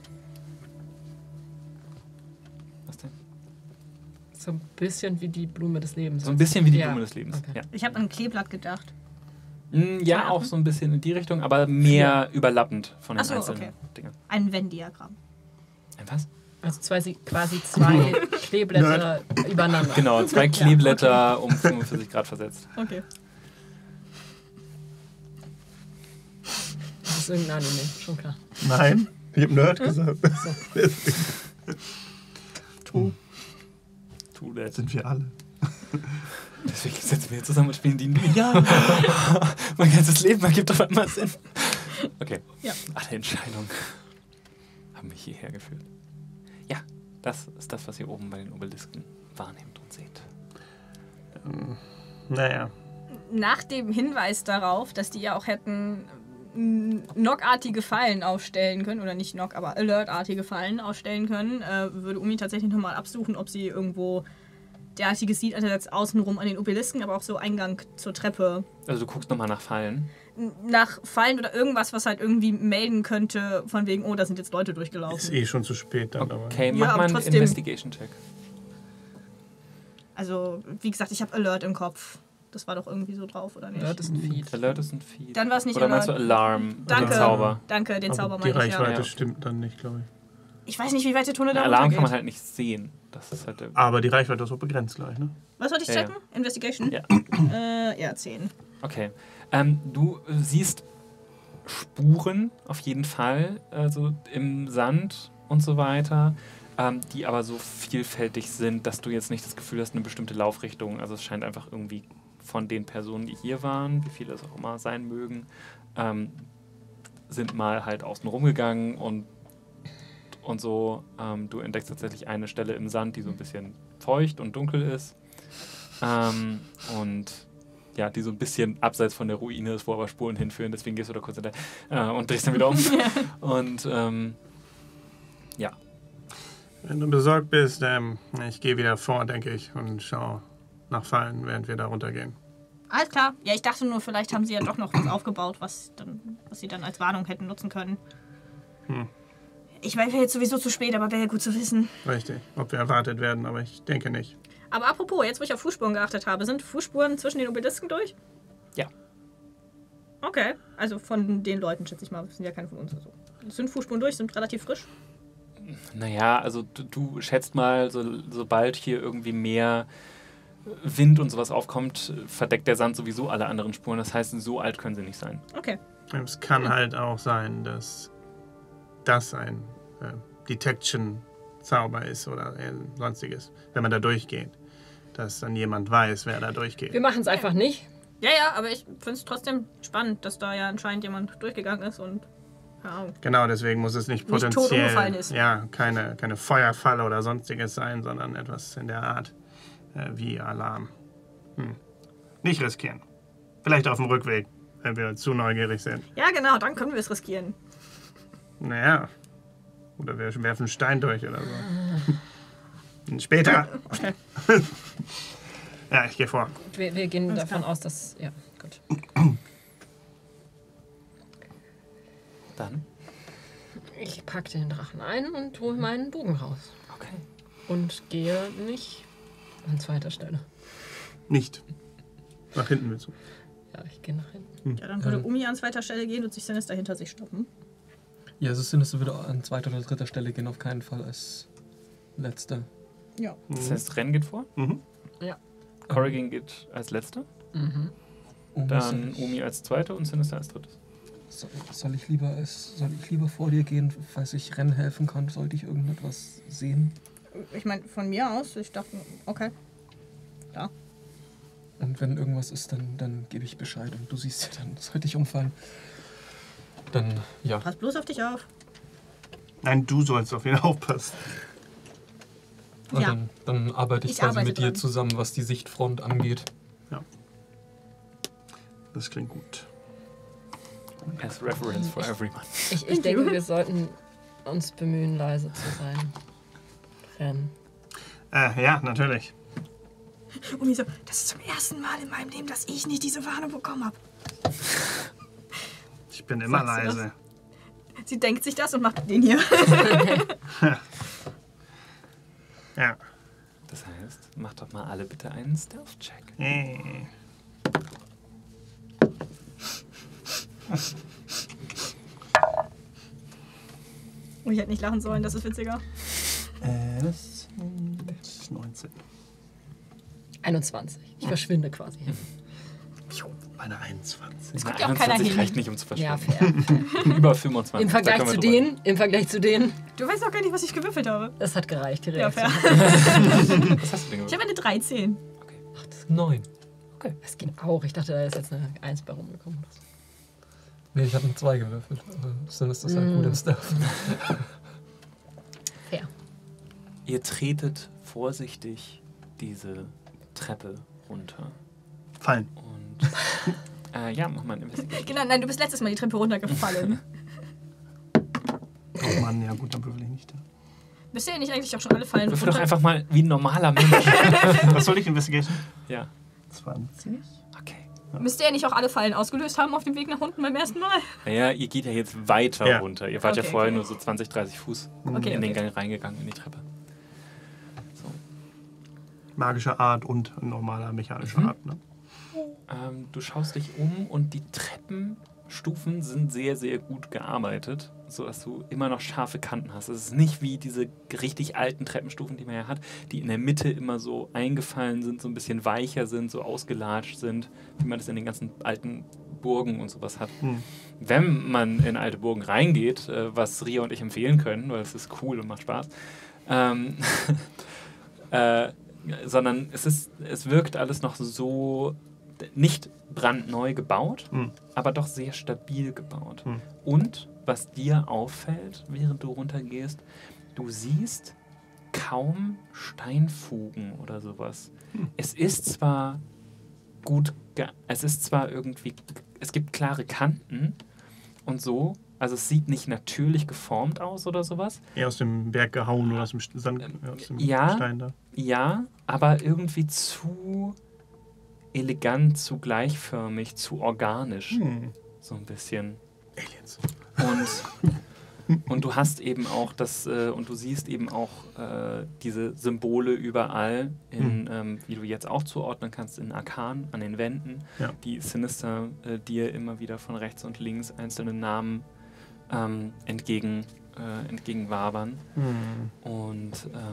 Was denn? So ein bisschen wie die Blume des Lebens. So ein bisschen wie die Ja. Blume des Lebens. Okay. Ja. Ich habe an ein Kleeblatt gedacht. Ja, auch so ein bisschen in die Richtung, aber mehr überlappend von den Ach so, einzelnen okay. Dingen. Ein Venn-Diagramm. Ein was? Also quasi 2 Kleeblätter übereinander. Genau, 2 Kleeblätter um 45 Grad versetzt. Okay. Das ist irgendein Anime, schon klar. Nein, ich hab Nerd gesagt. Tu das. Sind wir alle. Deswegen setzen wir jetzt zusammen und spielen die. Ja, mein ganzes Leben ergibt auf einmal Sinn. Okay, Ja. alle Entscheidungen haben mich hierher geführt. Ja, das ist das, was ihr oben bei den Obelisken wahrnehmt und seht. Naja. Nach dem Hinweis darauf, dass die ja auch hätten Knock-artige Fallen aufstellen können, oder nicht Knock, aber Alert-artige Fallen aufstellen können, würde Umi tatsächlich nochmal absuchen, ob sie irgendwo derartiges sieht, einerseits außenrum an den Obelisken, aber auch so Eingang zur Treppe. Also du guckst nochmal nach Fallen. Nach Fallen oder irgendwas, was halt irgendwie melden könnte, von wegen, oh, da sind jetzt Leute Ist durchgelaufen. schon zu spät dann. Okay, Ja, mach aber mal einen trotzdem. Investigation-Check. Also, wie gesagt, ich habe Alert im Kopf. Das war doch irgendwie so drauf, oder nicht? Alert ist ein Feed. Alert ist ein Feed. Dann war es nicht Oder Alert. meinst du Alarm? Danke. Den Zauber? Danke, den Zauber Aber die meine ich, ja. Reichweite Ja. stimmt dann nicht, glaube ich. Ich weiß nicht, wie weit der Tunnel da Alarm kann man runtergeht. halt nicht sehen. Das ist halt der... Aber die Reichweite ist auch begrenzt gleich, ne? Was wollte ich Ja, checken? Investigation? Ja. Ja, 10. Okay. Du siehst Spuren auf jeden Fall, also im Sand und so weiter, die aber so vielfältig sind, dass du jetzt nicht das Gefühl hast, eine bestimmte Laufrichtung. Also es scheint einfach irgendwie von den Personen, die hier waren, wie viele es auch immer sein mögen, sind mal halt außen rumgegangen und so. Du entdeckst tatsächlich eine Stelle im Sand, die so ein bisschen feucht und dunkel ist. Und ja, die so ein bisschen abseits von der Ruine ist, wo aber Spuren hinführen. Deswegen gehst du da kurz hinterher und drehst dann wieder um. Und ja. Wenn du besorgt bist, ich gehe wieder vor, denke ich, und schau nach Fallen, während wir da runtergehen. Alles klar. Ja, ich dachte nur, vielleicht haben sie ja doch noch was aufgebaut, was sie dann als Warnung hätten nutzen können. Ich wäre jetzt sowieso zu spät, aber wäre ja gut zu wissen. Richtig, ob wir erwartet werden, aber ich denke nicht. Aber apropos, jetzt wo ich auf Fußspuren geachtet habe, sind Fußspuren zwischen den Obelisken durch? Ja. Okay, also von den Leuten, schätze ich mal. Das sind ja keine von uns. Also. Sind Fußspuren durch, sind relativ frisch. Naja, also du schätzt mal, sobald hier irgendwie mehr Wind und sowas aufkommt, verdeckt der Sand sowieso alle anderen Spuren. Das heißt, so alt können sie nicht sein. Okay. Es kann halt auch sein, dass das ein Detection-Zauber ist oder sonstiges, wenn man da durchgeht. Dass dann jemand weiß, wer da durchgeht. Wir machen es einfach nicht. Ja, aber ich finde es trotzdem spannend, dass da ja anscheinend jemand durchgegangen ist und keine Ahnung. Genau, deswegen muss es nicht Nicht tot potenziell umgefallen ist. Ja, keine Feuerfalle oder sonstiges sein, sondern etwas in der Art wie Alarm. Nicht riskieren. Vielleicht auf dem Rückweg, wenn wir zu neugierig sind. Ja, genau, dann können wir es riskieren. Naja. Oder wir werfen einen Stein durch oder so. Später. Okay. Ja, ich gehe vor. Wir gehen Alles davon klar. aus, dass... Ja, gut. Dann? Ich packe den Drachen ein und hole meinen Bogen raus. Okay. Und gehe nicht an zweiter Stelle. Nicht. Nach hinten willst du. Ja, ich gehe nach hinten. Ja, dann würde Umi an zweiter Stelle gehen und sich Sinister hinter sich stoppen. Ja, es ist Sinister würde an zweiter oder dritter Stelle gehen, auf keinen Fall als letzter. Ja. Das heißt, Rennen geht vor. Mhm. Ja. Corrigan geht als letzter. Mhm. Dann Umi als zweite und Sinister als drittes. Soll ich lieber vor dir gehen, falls ich Rennen helfen kann? Sollte ich irgendetwas sehen? Ich meine, von mir aus, ich dachte, okay. Ja. Und wenn irgendwas ist, dann gebe ich Bescheid. Und du siehst ja dann, sollte ich umfallen. Dann, ja. Pass bloß auf dich auf. Nein, du sollst auf ihn aufpassen. Und Ja. dann arbeite ich Ich quasi arbeite mit dir dran. zusammen, was die Sichtfront angeht. Das klingt gut. As reference for everyone. Ich denke, wir sollten uns bemühen, leise zu sein. Rennen. Ja, natürlich. Umi so, das ist zum ersten Mal in meinem Leben, dass ich nicht diese Warnung bekommen habe. Ich bin immer Sagst du das? leise. Sie denkt sich das und macht den hier. Ja. Das heißt, macht doch mal alle bitte einen Stealth-Check. Oh, ich hätte nicht lachen sollen, das ist witziger. Das sind 19. 21. Ich verschwinde quasi. Meine 21. Es guckt ja auch keiner 21 hin. reicht nicht, um zu verschwinden. Ja, fair. Über 25. Im da Vergleich können wir zu drüber denen, im Vergleich zu denen, Du weißt auch gar nicht, was ich gewürfelt habe. das hat gereicht, die Ja, Reaktion. fair. reden. Was hast du denn Ich gemacht? habe eine 13. Ach, das, 9. das geht auch. Ich dachte, da ist jetzt eine 1 bei rumgekommen. oder so. Nee, ich habe eine 2 gewürfelt. Aber dann ist das halt gut im Stealth. Fair. Ihr tretet vorsichtig diese Treppe runter. Fallen. Und Ja, mach mal ein Investigation. Genau, nein, du bist letztes Mal die Treppe runtergefallen. Oh Mann, ja gut, dann würfel ich nicht. Bist du ja nicht eigentlich auch schon alle Fallen Würfel doch einfach mal wie ein normaler Mensch. Was soll ich Investigation? Ja. 20. Okay. Müsst ihr ja nicht auch alle Fallen ausgelöst haben auf dem Weg nach unten beim ersten Mal? Naja, ihr geht ja jetzt weiter runter. Ihr wart ja Okay, vorher okay. nur so 20, 30 Fuß Okay, in den okay. Gang reingegangen, in die Treppe. So. Magische Art und normaler mechanischer Art, ne? Du schaust dich um und die Treppenstufen sind sehr, sehr gut gearbeitet, sodass du immer noch scharfe Kanten hast. Es ist nicht wie diese richtig alten Treppenstufen, die man ja hat, die in der Mitte immer so eingefallen sind, so ein bisschen weicher sind, so ausgelatscht sind, wie man das in den ganzen alten Burgen und sowas hat. Wenn man in alte Burgen reingeht, was Ria und ich empfehlen können, weil es ist cool und macht Spaß, sondern es wirkt alles noch so nicht brandneu gebaut, aber doch sehr stabil gebaut. Und was dir auffällt, während du runtergehst, du siehst kaum Steinfugen oder sowas. Es ist zwar irgendwie, es gibt klare Kanten und so, also es sieht nicht natürlich geformt aus oder sowas. Eher aus dem Berg gehauen oder aus dem Sand, aus dem Ja. Stein da. Ja, aber irgendwie zu elegant, zu gleichförmig, zu organisch. So ein bisschen. Aliens. Und du hast eben auch und du siehst eben auch diese Symbole überall, wie du jetzt auch zuordnen kannst, in Arkan, an den Wänden, die Sinister dir immer wieder von rechts und links einzelne Namen entgegenwabern. Und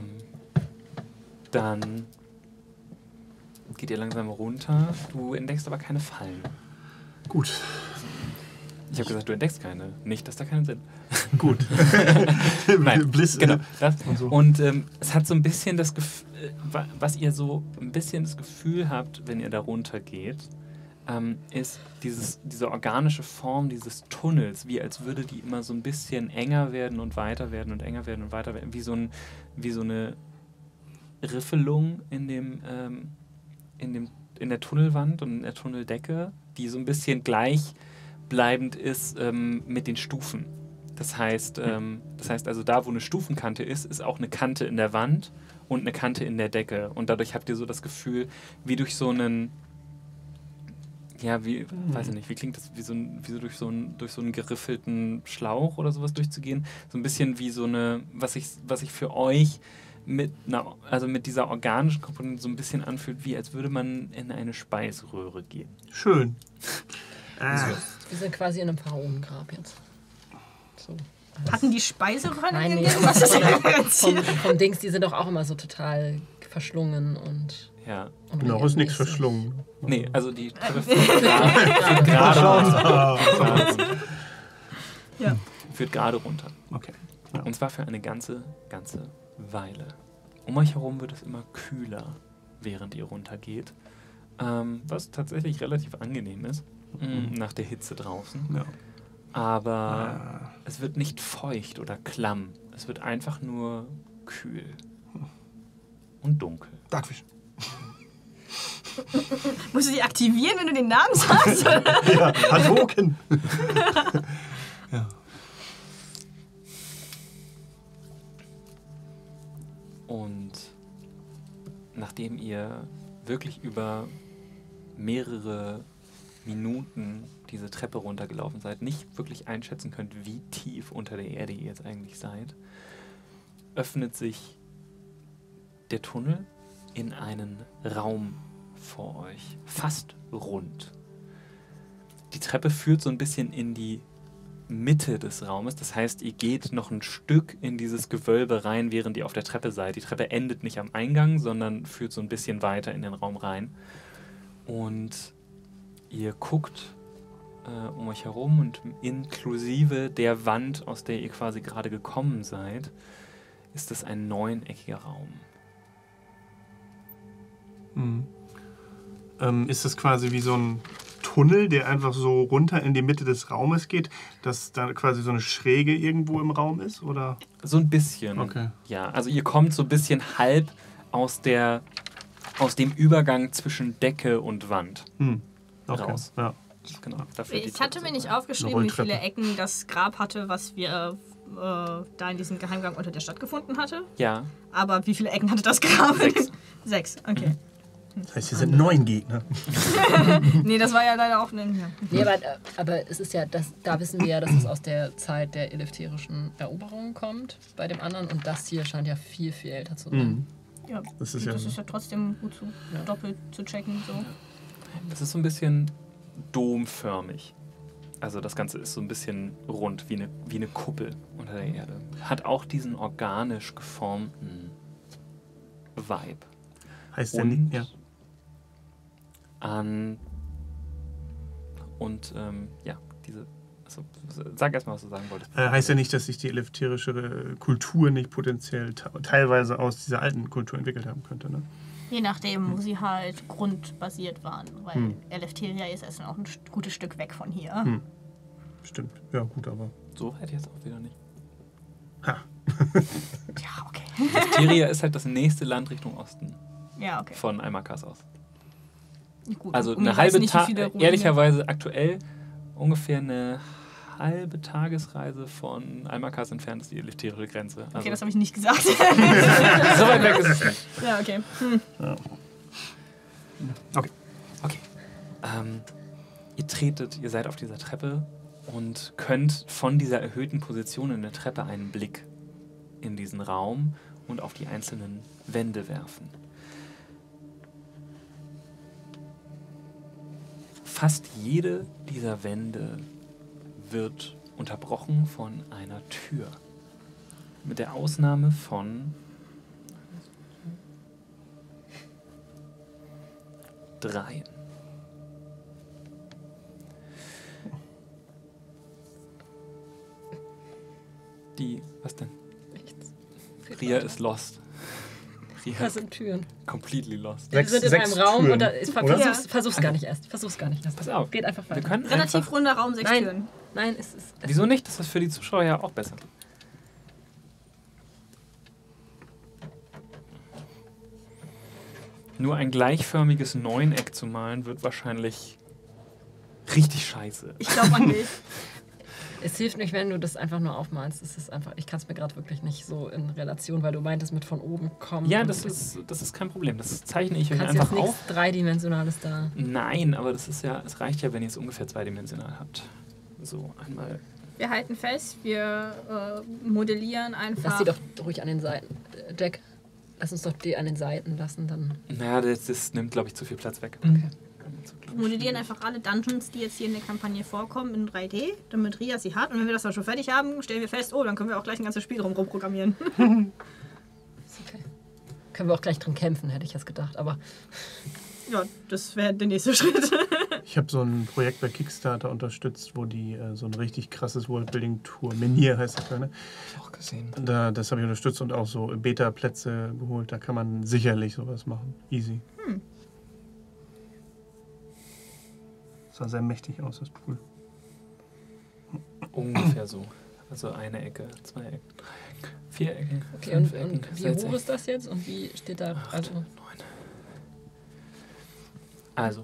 dann geht ihr langsam runter. Du entdeckst aber keine Fallen. Gut. Ich habe gesagt, du entdeckst keine. Nicht, dass da keine sind. Gut. Nein, Bliss, genau. Das. und so. Und es hat so ein bisschen das Gefühl, was ihr so ein bisschen das Gefühl habt, wenn ihr da runter geht, ist diese organische Form dieses Tunnels, wie als würde die immer so ein bisschen enger werden und weiter werden und enger werden und weiter werden, wie so eine Riffelung in der Tunnelwand und in der Tunneldecke, die so ein bisschen gleichbleibend ist mit den Stufen. Das heißt also, da wo eine Stufenkante ist auch eine Kante in der Wand und eine Kante in der Decke. Und dadurch habt ihr so das Gefühl, wie durch so einen, weiß ich nicht, wie klingt das, wie so durch so einen geriffelten Schlauch oder sowas durchzugehen. So ein bisschen wie so eine, was ich für euch mit dieser organischen Komponente so ein bisschen anfühlt, wie als würde man in eine Speiseröhre gehen. Schön. Wir sind quasi in einem Pharaonengrab jetzt. So. Hatten die Speiseröhren? Nein, nee, Was ist denn vom Dings, die sind doch auch immer so total verschlungen und... Ja. Noch ist nichts verschlungen. Nee, also die Treppe führt gerade runter. Okay. Und zwar für eine ganze Weile. Um euch herum wird es immer kühler, während ihr runtergeht. Was tatsächlich relativ angenehm ist, nach der Hitze draußen. Ja. Aber es wird nicht feucht oder klamm. Es wird einfach nur kühl. Und dunkel. Darkfish. Musst du die aktivieren, wenn du den Namen sagst? Ja, Hadouken. Ja. Und nachdem ihr wirklich über mehrere Minuten diese Treppe runtergelaufen seid, nicht wirklich einschätzen könnt, wie tief unter der Erde ihr jetzt eigentlich seid, öffnet sich der Tunnel in einen Raum vor euch, fast rund. Die Treppe führt so ein bisschen in die Mitte des Raumes, das heißt, ihr geht noch ein Stück in dieses Gewölbe rein, während ihr auf der Treppe seid. Die Treppe endet nicht am Eingang, sondern führt so ein bisschen weiter in den Raum rein. Und ihr guckt um euch herum und inklusive der Wand, aus der ihr quasi gerade gekommen seid, ist es ein 9-eckiger Raum. Ist das quasi wie so ein Tunnel, der einfach so runter in die Mitte des Raumes geht, dass da quasi so eine Schräge irgendwo im Raum ist, oder? So ein bisschen. Okay. Ja, also ihr kommt so ein bisschen halb aus dem Übergang zwischen Decke und Wand Okay. raus. Ja. Genau, dafür die Ich hatte mir nicht Eine aufgeschrieben, wie Rolltreppe. viele Ecken das Grab hatte, was wir da in diesem Geheimgang unter der Stadt gefunden hatte. Ja, Aber wie viele Ecken hatte das Grab? 6. 6, okay. Das heißt, hier sind 9 Gegner. Nee, das war ja leider auch ein... Ja. Nee, aber es ist ja, da wissen wir ja, dass es aus der Zeit der elefterischen Eroberung kommt bei dem anderen und das hier scheint ja viel, viel älter zu sein. Mhm. Ja, Das ist ja- trotzdem gut zu doppelt zu checken. So. Das ist so ein bisschen domförmig. Also das Ganze ist so ein bisschen rund, wie eine Kuppel unter der Erde. Hat auch diesen organisch geformten Vibe. Heißt der Und nicht? Ja. Also, sag erstmal, was du sagen wolltest. Heißt ja nicht, dass sich die eleftherische Kultur nicht potenziell teilweise aus dieser alten Kultur entwickelt haben könnte. Ne? Je nachdem, wo sie halt grundbasiert waren. Weil Hm. Eleftheria ist erst auch ein gutes Stück weg von hier. Hm. Stimmt. Ja, gut, aber. So weit jetzt auch wieder nicht. Ha. Ja, okay. Tyria ist halt das nächste Land Richtung Osten Ja, okay. von Almakas aus. Gut. Also Und eine wir wissen halbe nicht, wie Tag, viele Ruinen- ehrlicherweise aktuell ungefähr eine halbe Tagesreise von Almakas entfernt ist die eleftherische Grenze. Also, Okay, das habe ich nicht gesagt. so weit weg ist es nicht. Ja, okay. Okay. Okay. Ihr seid auf dieser Treppe und könnt von dieser erhöhten Position in der Treppe einen Blick in diesen Raum und auf die einzelnen Wände werfen. Fast jede dieser Wände wird unterbrochen von einer Tür. Mit der Ausnahme von 3. Was denn? Nichts. Ria ist lost. Ria Das ist sind Türen. completely lost. Wir sind in einem Raum Türen, und da oder? versuch's gar nicht erst. Versuch's gar nicht erst. Pass auf. Geht einfach Wir weiter. können Relativ einfach, runder Raum, 6 Nein. Türen. Nein, es ist. wieso nicht? Das ist für die Zuschauer ja auch besser. Nur ein gleichförmiges Neuneck zu malen, wird wahrscheinlich richtig scheiße. Ich glaube an dich. Es hilft nicht, wenn du das einfach nur aufmalst. Es ist einfach, ich kann es mir gerade wirklich nicht so in Relation, weil du meintest mit von oben kommen. Ja, und das ist kein Problem. Das zeichne ich du euch kannst einfach jetzt auf. nichts Dreidimensionales da. Nein, aber das ist ja, es reicht ja, wenn ihr es ungefähr zweidimensional habt. So einmal. Wir halten fest, wir modellieren einfach. Lass die doch ruhig an den Seiten. Jack, lass uns doch die an den Seiten lassen, dann. Naja, das nimmt, glaube ich, zu viel Platz weg. Okay. modellieren einfach alle Dungeons, die jetzt hier in der Kampagne vorkommen, in 3D, damit Ria sie hat. Und wenn wir das dann schon fertig haben, stellen wir fest, oh, dann können wir auch gleich ein ganzes Spiel drum programmieren. Ist okay. Können wir auch gleich drin kämpfen, hätte ich jetzt gedacht. Aber Ja, das wäre der nächste Schritt. Ich habe so ein Projekt bei Kickstarter unterstützt, wo die so ein richtig krasses Worldbuilding-Tour, Menhir heißt das, ne? Auch gesehen. Das habe ich unterstützt und auch so Beta-Plätze geholt. Da kann man sicherlich sowas machen. Easy. Sah sehr mächtig aus, das Pool. Ungefähr so. Also eine Ecke, 2 Ecken, 3 Ecken, 4 Ecken, okay, 5 und Ecken, wie 6 hoch ist das jetzt und wie steht da? 8, Also 9. Also,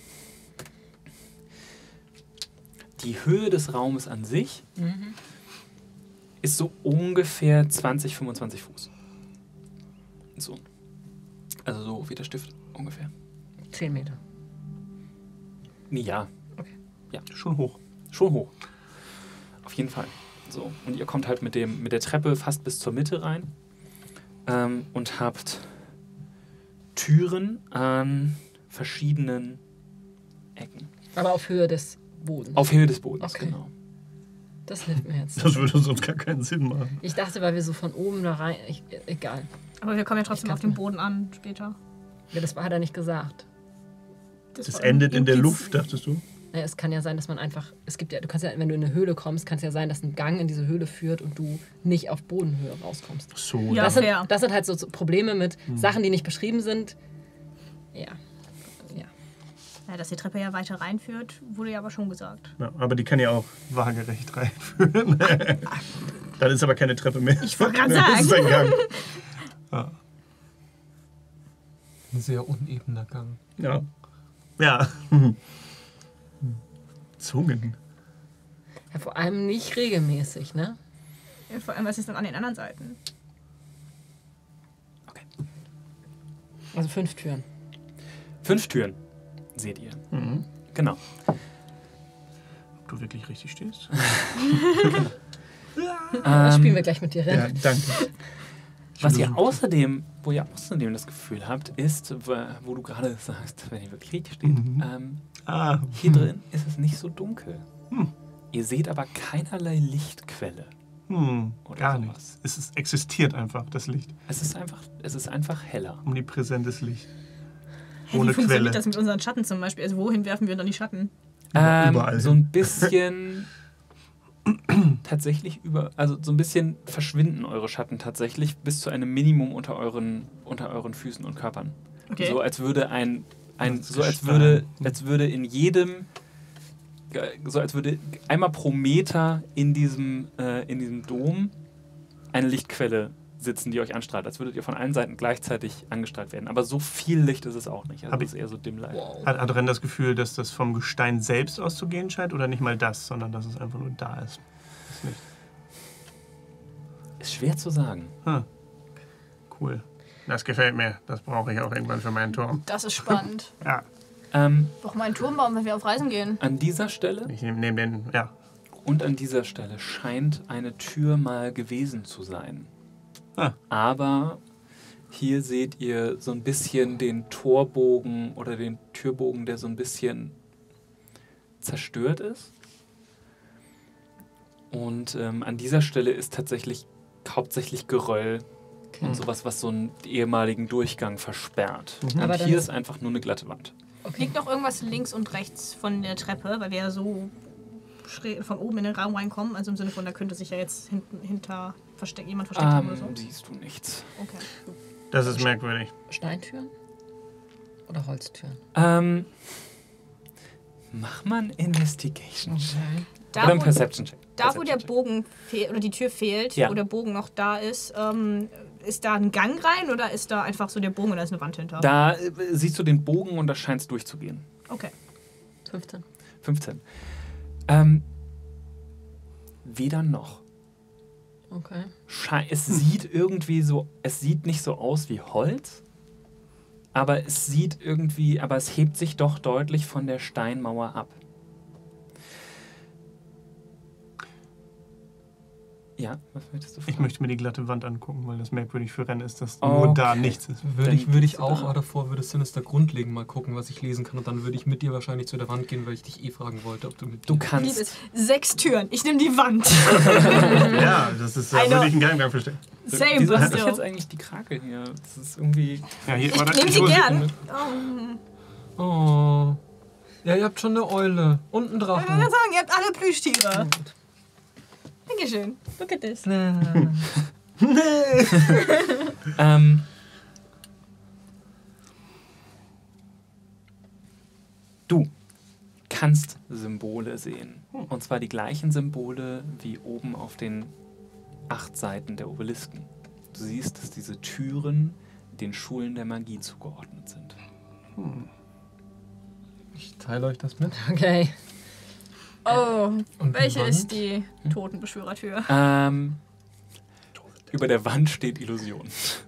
die Höhe des Raumes an sich ist so ungefähr 20, 25 Fuß. So. Also so wie der Stift ungefähr. 10 Meter. Nee, ja. Schon hoch. Schon hoch. Auf jeden Fall. So. Und ihr kommt halt mit der Treppe fast bis zur Mitte rein und habt Türen an verschiedenen Ecken. Aber auf Höhe des Bodens. Auf Höhe des Bodens, Okay. genau. Das hilft mir jetzt. Das würde sonst gar keinen Sinn machen. Ich dachte, weil wir so von oben da rein. Egal. Aber wir kommen ja trotzdem Ich auf kann- den Boden an später. Ja, das hat er nicht gesagt. Das war endet in der impliz- Luft, dachtest du? Naja, es kann ja sein, dass man einfach. Es gibt ja, du kannst ja, wenn du in eine Höhle kommst, kann es ja sein, dass ein Gang in diese Höhle führt und du nicht auf Bodenhöhe rauskommst. So. Ja. Das sind, fair. das sind halt so Probleme mit Sachen, die nicht beschrieben sind. Ja. Ja. Ja, dass die Treppe ja weiter reinführt, wurde ja aber schon gesagt. Ja, aber die kann ja auch waagerecht reinführen. Dann ist aber keine Treppe mehr. Ich wollte gerade Das ist sagen. ein Gang. Ja. Ein sehr unebener Gang. Ja. Ja. Zungen. Ja, vor allem nicht regelmäßig, ne? Ja, vor allem, was ist dann an den anderen Seiten? Okay. Also 5 Türen. 5 Türen seht ihr. Mhm. Genau. Ob du wirklich richtig stehst? Das spielen wir gleich mit dir, Ja, Ren. danke. Was ihr außerdem, wo ihr außerdem das Gefühl habt, ist, wo du gerade sagst, wenn ihr wirklich richtig steht, hier drin ist es nicht so dunkel. Ihr seht aber keinerlei Lichtquelle. Oder Gar sowas. nichts. Existiert einfach, das Licht. Es ist einfach heller. Omnipräsentes Licht. Hey, Ohne wie funktioniert Quelle. das mit unseren Schatten zum Beispiel? Also wohin werfen wir dann die Schatten? Überall. So ein bisschen tatsächlich also so ein bisschen verschwinden eure Schatten tatsächlich bis zu einem Minimum unter euren Füßen und Körpern. Okay. So als würde als würde einmal pro Meter in diesem Dom eine Lichtquelle sitzen, die euch anstrahlt. Als würdet ihr von allen Seiten gleichzeitig angestrahlt werden. Aber so viel Licht ist es auch nicht. Also es ist eher so Dimmlight. Hat Ren das Gefühl, dass das vom Gestein selbst auszugehen scheint? Oder nicht mal das, sondern dass es einfach nur da ist? Das Licht. Ist schwer zu sagen. Cool. Das gefällt mir. Das brauche ich auch irgendwann für meinen Turm. Das ist spannend. Ja. Doch mal einen Turm bauen, wenn wir auf Reisen gehen. An dieser Stelle Ich nehme den, ja. und an dieser Stelle scheint eine Tür mal gewesen zu sein. Aber hier seht ihr so ein bisschen den Torbogen oder den Türbogen, der so ein bisschen zerstört ist. Und an dieser Stelle ist tatsächlich hauptsächlich Geröll und sowas, was so einen ehemaligen Durchgang versperrt. Aber Und dann hier ist- ist einfach nur eine glatte Wand. Okay. Liegt noch irgendwas links und rechts von der Treppe, weil wir ja so von oben in den Raum reinkommen? Also im Sinne von, da könnte sich ja jetzt hinter jemand versteckt haben oder so. Siehst du nichts. Okay. Das ist merkwürdig. Steintüren? Oder Holztüren? Mach mal einen Investigation-Check. Da, Oder einen wo, Perception-Check. da, wo der Bogen fehlt oder die Tür fehlt, Ja. wo der Bogen noch da ist da ein Gang rein oder ist da einfach so der Bogen und da ist eine Wand hinter? Da siehst du den Bogen und da scheint es durchzugehen. Okay. 15. 15. Weder noch. Okay. Es sieht irgendwie so, es sieht nicht so aus wie Holz, aber es hebt sich doch deutlich von der Steinmauer ab. Ja, was möchtest du fragen? Ich möchte mir die glatte Wand angucken, weil das merkwürdig für Ren ist, dass nur da nichts ist. Würde ich gehst du auch, da. aber davor würde Sinister grundlegend mal gucken, was ich lesen kann. Und dann würde ich mit dir wahrscheinlich zu der Wand gehen, weil ich dich fragen wollte, ob du mit Du mir- kannst. Liebes, 6 Türen. Ich nehme die Wand. Ja, das ist, da Eine- würde ich einen Gang verstehen. Same, Wieso but habe ich still. jetzt eigentlich die Krake hier? Das ist irgendwie. Ja, hier, Ich nehme sie gern. Oh. Oh. Ja, ihr habt schon eine Eule und einen Ich würde Drachen. sagen, ihr habt alle Plüschtiere. Dankeschön. Look at this. Du kannst Symbole sehen. Und zwar die gleichen Symbole wie oben auf den 8 Seiten der Obelisken. Du siehst, dass diese Türen den Schulen der Magie zugeordnet sind. Ich teile euch das mit. Okay. Oh, Und welche die ist Wand? die Totenbeschwörertür? Über der Wand steht Illusion.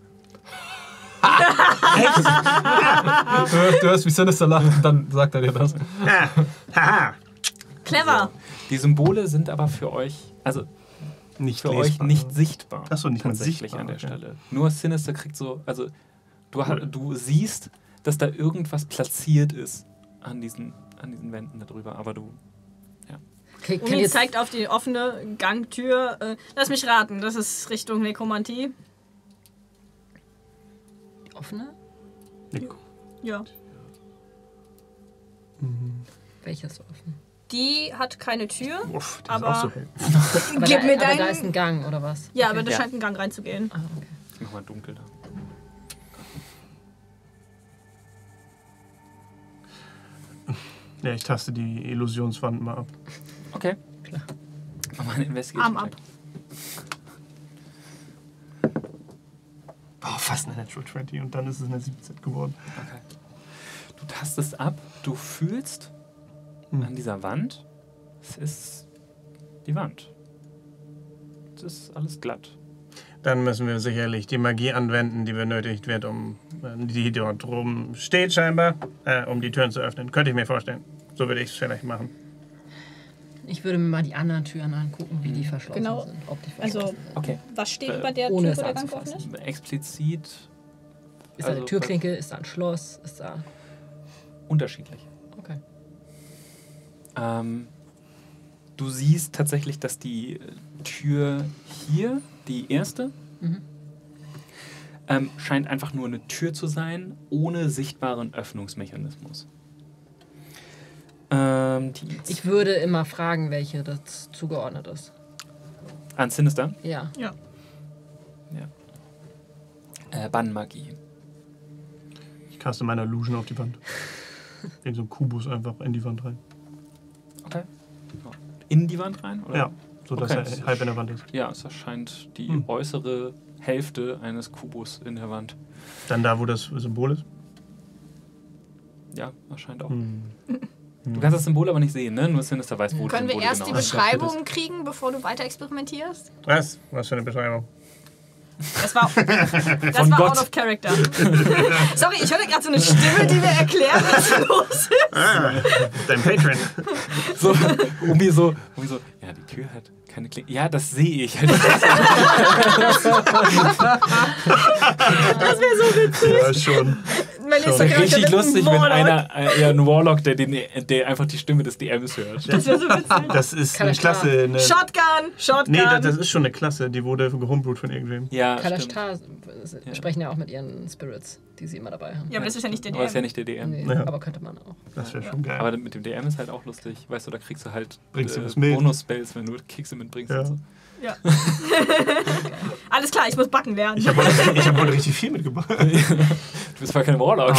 Du hörst, wie Sinister lacht, und dann sagt er dir das. Haha. Clever. Die Symbole sind aber für euch, also Nicht für euch lesbar. nicht sichtbar. Ach so, nicht mal tatsächlich sichtbar, an der okay. Stelle. Nur Sinister kriegt so, also Cool. du siehst, dass da irgendwas platziert ist an diesen Wänden darüber, aber du. Okay, kann Uni jetzt zeigt auf die offene Gangtür. Lass mich raten, das ist Richtung Nekromantie. offene? Nico. Ja. Welche ist offen? Die hat keine Tür. Uff, das Aber- ist auch so hell. Aber, Gib da, mir aber da ist deinen. ein Gang, oder was? Ja, Okay. aber da Ja. scheint ein Gang reinzugehen. Ah, okay. Ich mach mal dunkel da. Ja, ich taste die Illusionswand mal ab. Okay. Klar. Mach mal einen Investigation. Arm ab. Oh, fast eine Natural 20 und dann ist es eine 17 geworden. Okay. Du tastest ab, du fühlst an dieser Wand Es ist die Wand. Es ist alles glatt. Dann müssen wir sicherlich die Magie anwenden, die benötigt wird, die dort oben steht scheinbar, um die Türen zu öffnen. Könnte ich mir vorstellen. So würde ich es vielleicht machen. Ich würde mir mal die anderen Türen angucken, wie die verschlossen Genau. sind. Ob die Also, verschlossen sind. Okay. was steht über der ohne Tür, es wo der Gang anzufassen. offen ist? Explizit Ist da eine Türklinke? Ist da ein Schloss? Ist da... unterschiedlich. Okay. Du siehst tatsächlich, dass die Tür hier, die erste, scheint einfach nur eine Tür zu sein, ohne sichtbaren Öffnungsmechanismus. Ich würde immer fragen, welche das zugeordnet ist. An Sinister? Ja. Ja. Bannmagie. Ich caste meine Illusion auf die Wand. In so einen Kubus einfach in die Wand rein. Okay. In die Wand rein? Oder? Ja, so dass Okay. er halb in der Wand ist. Ja, es erscheint die äußere Hälfte eines Kubus in der Wand. Dann da, wo das Symbol ist. Ja, erscheint auch. Du kannst das Symbol aber nicht sehen, ne? Nur Sinister weiß, wo Können die wir Symbole erst die genau sind. Beschreibung kriegen, bevor du weiter experimentierst? Was? Was für eine Beschreibung? Das war Gott. out of character. Sorry, ich hörte gerade so eine Stimme, die mir erklärt, was los ist. Dein Patron. So, irgendwie so, ja, die Tür hat keine Klinke. Ja, das sehe ich. Das wäre so witzig. Ja, schon. Mein nächster Charakter Richtig wird ein lustig, wenn Warlock. ein Warlock, der einfach die Stimme des DMs hört. Das wäre so witzig. Das ist eine Kalashtar. Klasse. Eine Shotgun! nee, das ist schon eine Klasse. Die wurde gehomebrewt von irgendwem. Ja, stimmt. Kalashtar sprechen ja auch mit ihren Spirits, die sie immer dabei haben. Ja, aber das ist ja nicht der Aber ist ja DM. nicht der DM. Nee, Ja. aber könnte man auch. Das wäre schon geil. Aber mit dem DM ist halt auch lustig. Weißt du, da kriegst du halt Bringst du was mit? Bonus-Spells, wenn du Kekse mitbringst. Ja. Und so. Ja. Alles klar, ich muss backen lernen. Ich hab heute richtig viel mitgebracht. Du bist zwar kein Warlock.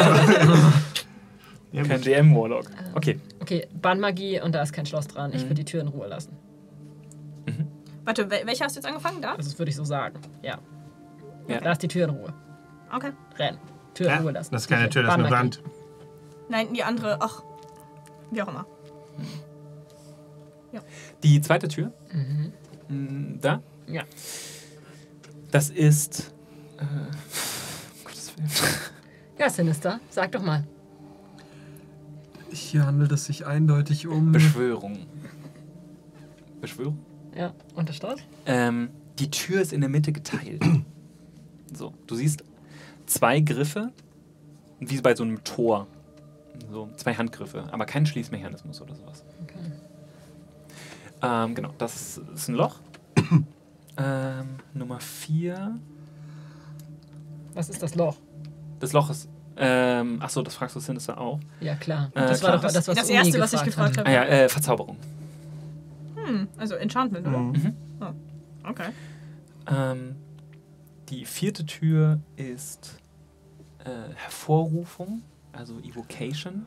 Ja, Kein gut. DM-Warlock. Okay. Okay, Bannmagie und da ist kein Schloss dran. Ich würde die Tür in Ruhe lassen. Warte, welche hast du jetzt angefangen? Da? Also das würde ich so sagen. Ja. Ja. Lass die Tür in Ruhe. Okay. Renn. Tür in Ja, Ruhe lassen. das ist keine Tür, das ist eine Bannmagie. Wand. Nein, die andere. Ach, wie auch immer. Die zweite Tür. Da. Ja. Das ist. Um Gottes Willen. Ja, Sinister, sag doch mal. Hier handelt es sich eindeutig um... Beschwörung. Beschwörung? Ja, und das Schloss? Die Tür ist in der Mitte geteilt. So, du siehst zwei Griffe, wie bei so einem Tor. So, zwei Handgriffe, aber kein Schließmechanismus oder sowas. Okay. Genau, das ist ein Loch. Nummer 4. Was ist das Loch? Das Loch ist. Achso, das fragst du Sinister auch. Ja, klar. Klar. Das war doch das, was Das Uni erste, was ich gefragt hatte. habe. Verzauberung. Also Enchantment, oder? Mhm. Oh, okay. Die vierte Tür ist Hervorrufung, also Evocation.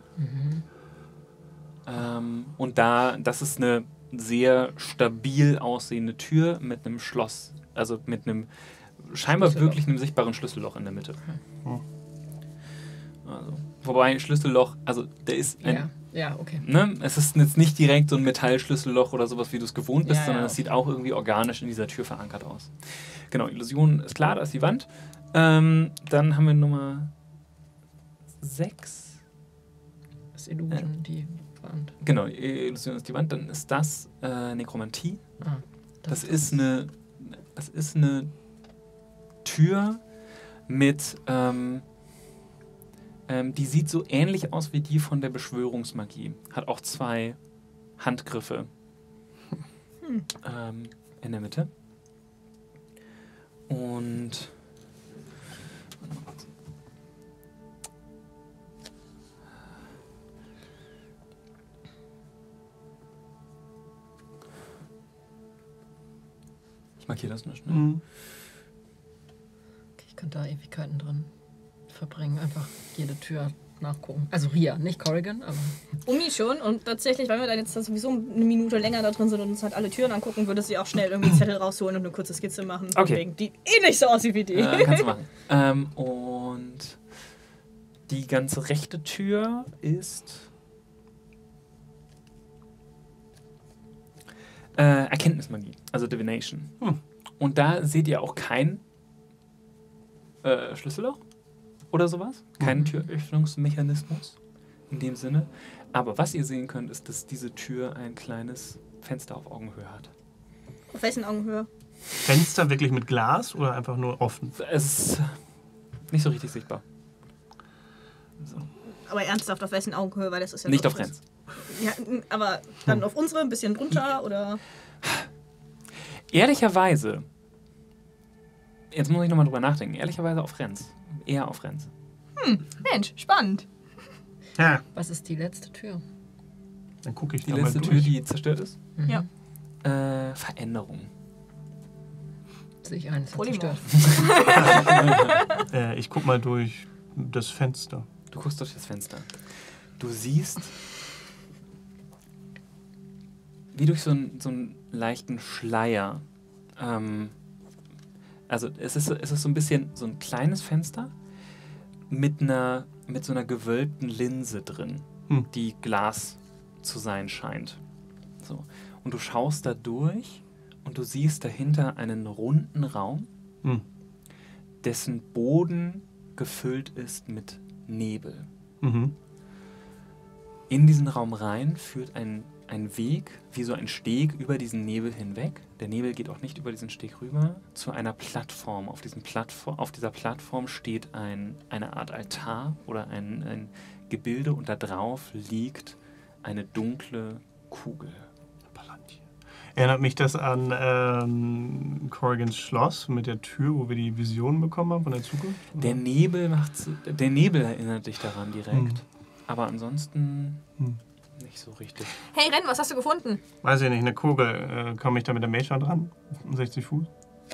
Und das ist eine sehr stabil aussehende Tür mit einem Schloss, also mit einem scheinbar Schlüsselloch. wirklich einem sichtbaren Schlüsselloch in der Mitte. Oh. Also, wobei ein Schlüsselloch, also der ist ein, Ja, okay. ne, es ist jetzt nicht direkt so ein Metallschlüsselloch oder sowas, wie du es gewohnt bist, Ja, sondern ja, es okay. sieht auch irgendwie organisch in dieser Tür verankert aus. Genau, Illusion ist klar, da ist die Wand. Dann haben wir Nummer 6. Das ist Illusion, die Wand. Genau, Illusion ist die Wand. Dann ist das Nekromantie. Ah, Das ist eine Tür mit, die sieht so ähnlich aus wie die von der Beschwörungsmagie. Hat auch zwei Handgriffe in der Mitte. Und warte mal kurz. Ich markiere das nicht, ne? Mhm. Okay, ich könnte da Ewigkeiten drin verbringen. Einfach jede Tür nachgucken. Also Ria, nicht Corrigan, aber... Umi schon. Und tatsächlich, weil wir dann jetzt sowieso eine Minute länger da drin sind und uns halt alle Türen angucken, würde sie auch schnell irgendwie einen Zettel rausholen und eine kurze Skizze machen. Okay. Wegen, die nicht so aussieht wie die. Kannst du machen. Und die ganze rechte Tür ist Erkenntnismagie, also Divination. Und da seht ihr auch kein Schlüsselloch oder sowas, keinen Türöffnungsmechanismus in dem Sinne. Aber was ihr sehen könnt, ist, dass diese Tür ein kleines Fenster auf Augenhöhe hat. Auf welchen Augenhöhe? Fenster wirklich mit Glas oder einfach nur offen? Es ist nicht so richtig sichtbar. So. Aber ernsthaft, auf welchen Augenhöhe? Weil das ist ja Nicht nur auf Renz. Ja, aber dann auf unsere, ein bisschen drunter oder? Ehrlicherweise, jetzt muss ich nochmal drüber nachdenken, ehrlicherweise auf Renz. Eher auf Renz. Mensch, spannend. Ja, Was ist die letzte Tür? dann gucke ich Die da mal letzte durch. Tür, die zerstört ist. Ja. Veränderung. Sehe ich eines. Polymorph. Ich guck mal durch das Fenster. Du guckst durch das Fenster. Du siehst, wie durch so einen leichten Schleier. Also es ist so ein bisschen so ein kleines Fenster mit so einer gewölbten Linse drin, die Glas zu sein scheint. So. Und du schaust da durch und du siehst dahinter einen runden Raum, dessen Boden gefüllt ist mit Nebel. Mhm. In diesen Raum rein führt ein Weg, wie so ein Steg über diesen Nebel hinweg. Der Nebel geht auch nicht über diesen Steg rüber, zu einer Plattform. Auf dieser Plattform steht eine Art Altar oder ein Gebilde und da drauf liegt eine dunkle Kugel. Erinnert mich das an Corrigans Schloss mit der Tür, wo wir die Vision bekommen haben von der Zukunft? Der Nebel erinnert dich daran direkt, aber ansonsten nicht so richtig. Hey Ren, was hast du gefunden? Weiß ich nicht, eine Kugel. Komme ich da mit der Mage dran? 60 Fuß?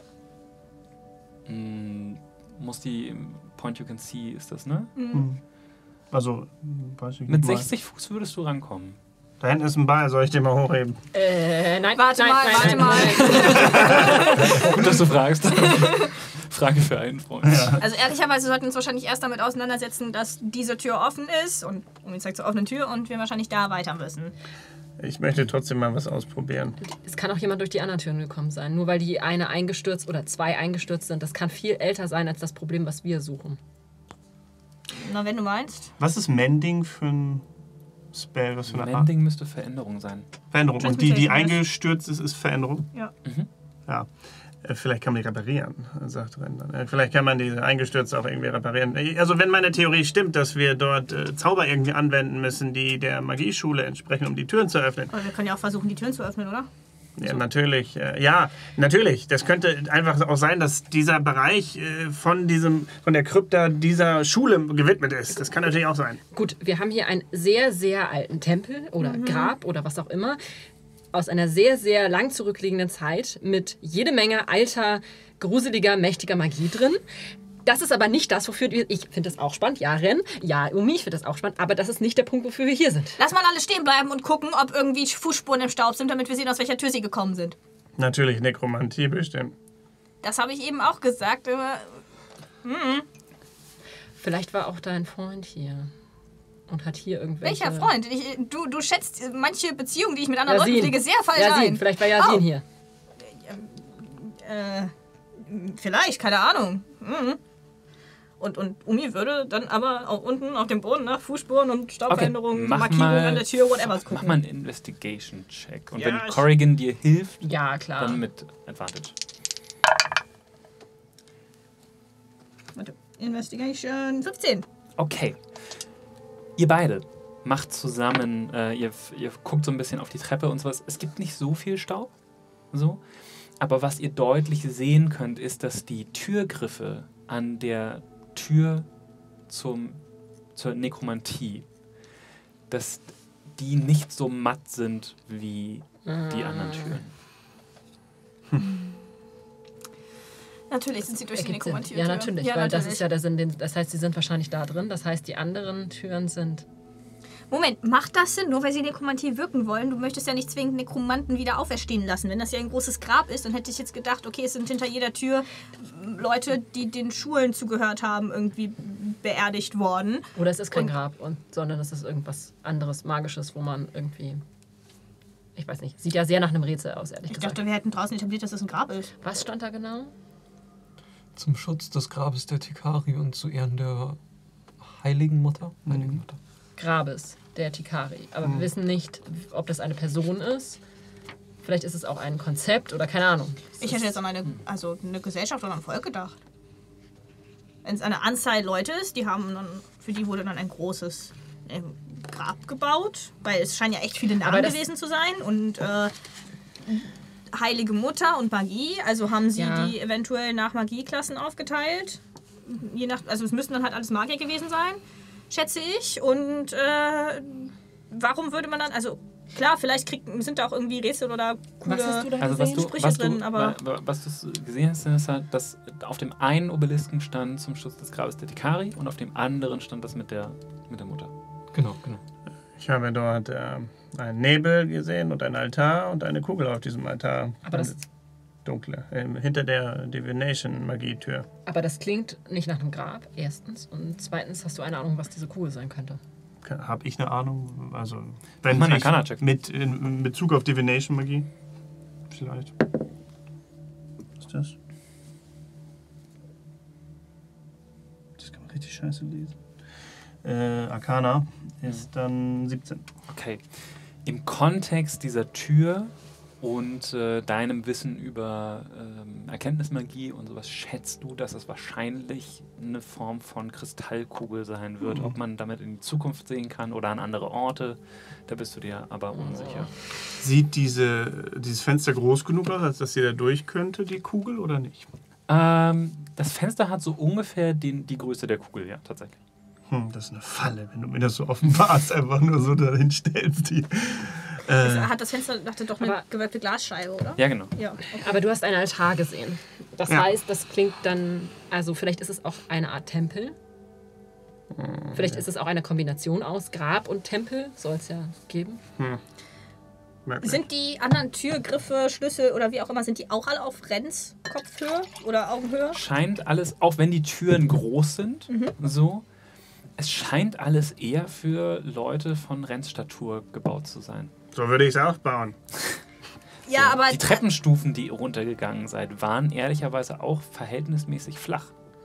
Muss die Point You Can See, ist das, ne? Also, weiß ich nicht. Mit mal. 60 Fuß würdest du rankommen. Da hinten ist ein Ball, soll ich den mal hochheben? Nein, Warte nein, mal. Gut, dass du fragst. Frage für einen Freund. Ja. Also ehrlicherweise sollten wir uns wahrscheinlich erst damit auseinandersetzen, dass diese Tür offen ist und um zeigt zur offenen Tür und wir wahrscheinlich da weiter müssen. Ich möchte trotzdem mal was ausprobieren. Es kann auch jemand durch die anderen Türen gekommen sein. Nur weil die eine eingestürzt oder zwei eingestürzt sind. Das kann viel älter sein als das Problem, was wir suchen. Na, wenn du meinst. Was ist Mending für ein Spell? Was für eine Art? Mending müsste Veränderung sein. Veränderung. Und die eingestürzt ist Veränderung? Ja. Ja. Vielleicht kann man die reparieren, sagt Ren. Vielleicht kann man die eingestürzt auch irgendwie reparieren. Also wenn meine Theorie stimmt, dass wir dort Zauber irgendwie anwenden müssen, die der Magieschule entsprechen, um die Türen zu öffnen. Aber wir können ja auch versuchen, die Türen zu öffnen, oder? Ja, natürlich. Ja, natürlich. Das könnte einfach auch sein, dass dieser Bereich von der Krypta dieser Schule gewidmet ist. Das kann natürlich auch sein. Gut, wir haben hier einen sehr, sehr alten Tempel oder Grab oder was auch immer. Aus einer sehr, sehr lang zurückliegenden Zeit mit jede Menge alter, gruseliger, mächtiger Magie drin. Das ist aber nicht das, wofür wir... Ich finde das auch spannend. Ja, Ren. Ja, Umi, ich finde das auch spannend. Aber das ist nicht der Punkt, wofür wir hier sind. Lass mal alle stehen bleiben und gucken, ob irgendwie Fußspuren im Staub sind, damit wir sehen, aus welcher Tür sie gekommen sind. Natürlich Nekromantie bestimmt. Das habe ich eben auch gesagt, aber... Vielleicht war auch dein Freund hier und hat hier irgendwelche... Welcher Freund? Du schätzt manche Beziehungen, die ich mit anderen Leuten pflege, sehr falsch Yasin, ein. vielleicht war Yasin hier. Vielleicht, keine Ahnung. Und Umi würde dann aber auch unten auf dem Boden nach Fußspuren und Staubveränderungen, Markierungen an der Tür, whatever gucken. Mach mal einen Investigation-Check. Und Ja, wenn Corrigan dir hilft, Ja, klar. dann mit Advantage. Warte. Investigation 15. Okay. Ihr beide macht zusammen, ihr guckt so ein bisschen auf die Treppe und sowas. Es gibt nicht so viel Staub, so. Aber was ihr deutlich sehen könnt, ist, dass die Türgriffe an der Tür zur Nekromantie, dass die nicht so matt sind wie die anderen Türen. Natürlich sind sie durch die Nekromantie. Ja, natürlich, weil das ist ja der Sinn. Das heißt, sie sind wahrscheinlich da drin. Das heißt, die anderen Türen sind... Moment, macht das Sinn, nur weil sie Nekromantie wirken wollen? Du möchtest ja nicht zwingend Nekromanten wieder auferstehen lassen. Wenn das ja ein großes Grab ist, dann hätte ich jetzt gedacht, okay, es sind hinter jeder Tür Leute, die den Schulen zugehört haben, irgendwie beerdigt worden. Oder es ist kein Grab, sondern es ist irgendwas anderes, Magisches, wo man irgendwie Ich weiß nicht. Sieht ja sehr nach einem Rätsel aus, ehrlich Ich gesagt. dachte, wir hätten draußen etabliert, dass es ein Grab ist. Was stand da genau? Zum Schutz des Grabes der Tikari und zu Ehren der Heiligen Mutter. Heiligen Mutter. Grabes der Tikari. Aber wir wissen nicht, ob das eine Person ist. Vielleicht ist es auch ein Konzept oder keine Ahnung. Ich hätte jetzt an eine Gesellschaft oder ein Volk gedacht. Wenn es eine Anzahl Leute ist, für die wurde dann ein großes Grab gebaut, weil es scheinen ja echt viele Namen gewesen zu sein und Heilige Mutter und Magie, also haben sie die eventuell nach Magieklassen aufgeteilt. Also es müssten dann halt alles Magier gewesen sein, schätze ich. Und warum würde man dann, also klar, vielleicht sind da auch irgendwie Rätsel oder coole Sprüche drin, aber... Was du gesehen hast, ist halt, dass auf dem einen Obelisken stand zum Schutz des Grabes der Tikari und auf dem anderen stand das mit der Mutter. Genau. Ich habe dort einen Nebel gesehen und einen Altar und eine Kugel auf diesem Altar. Aber das, dunkle, hinter der Divination-Magietür. aber das klingt nicht nach einem Grab, erstens. Und zweitens, hast du eine Ahnung, was diese Kugel sein könnte? Habe ich eine Ahnung? Also, Mach wenn mal einen ich Arcana-Check. in Bezug auf Divination-Magie? Vielleicht. Was ist das? Das kann man richtig scheiße lesen. Arcana ist dann 17. Okay. Im Kontext dieser Tür und deinem Wissen über Erkenntnismagie und sowas schätzt du, dass es wahrscheinlich eine Form von Kristallkugel sein wird. Ob man damit in die Zukunft sehen kann oder an andere Orte, da bist du dir aber unsicher. Sieht dieses Fenster groß genug aus, als dass sie da durch könnte, die Kugel, oder nicht? Das Fenster hat so ungefähr die Größe der Kugel, ja, tatsächlich. Das ist eine Falle, wenn du mir das so offenbarst, einfach nur so dahin stellst. Hat das Fenster doch eine gewölbte Glasscheibe, oder? Ja, genau. Ja, okay. Aber du hast einen Altar gesehen. Das heißt, das klingt dann, also vielleicht ist es auch eine Art Tempel. Vielleicht ist es auch eine Kombination aus Grab und Tempel, soll es ja geben. Sind die anderen Türgriffe, Schlüssel oder wie auch immer, sind die auch alle auf Renns Kopfhöhe oder Augenhöhe? Scheint alles, auch wenn die Türen groß sind, so, es scheint alles eher für Leute von Renns Statur gebaut zu sein. So würde ich es auch bauen. Ja, aber Die Treppenstufen, die ihr runtergegangen seid, waren ehrlicherweise auch verhältnismäßig flach.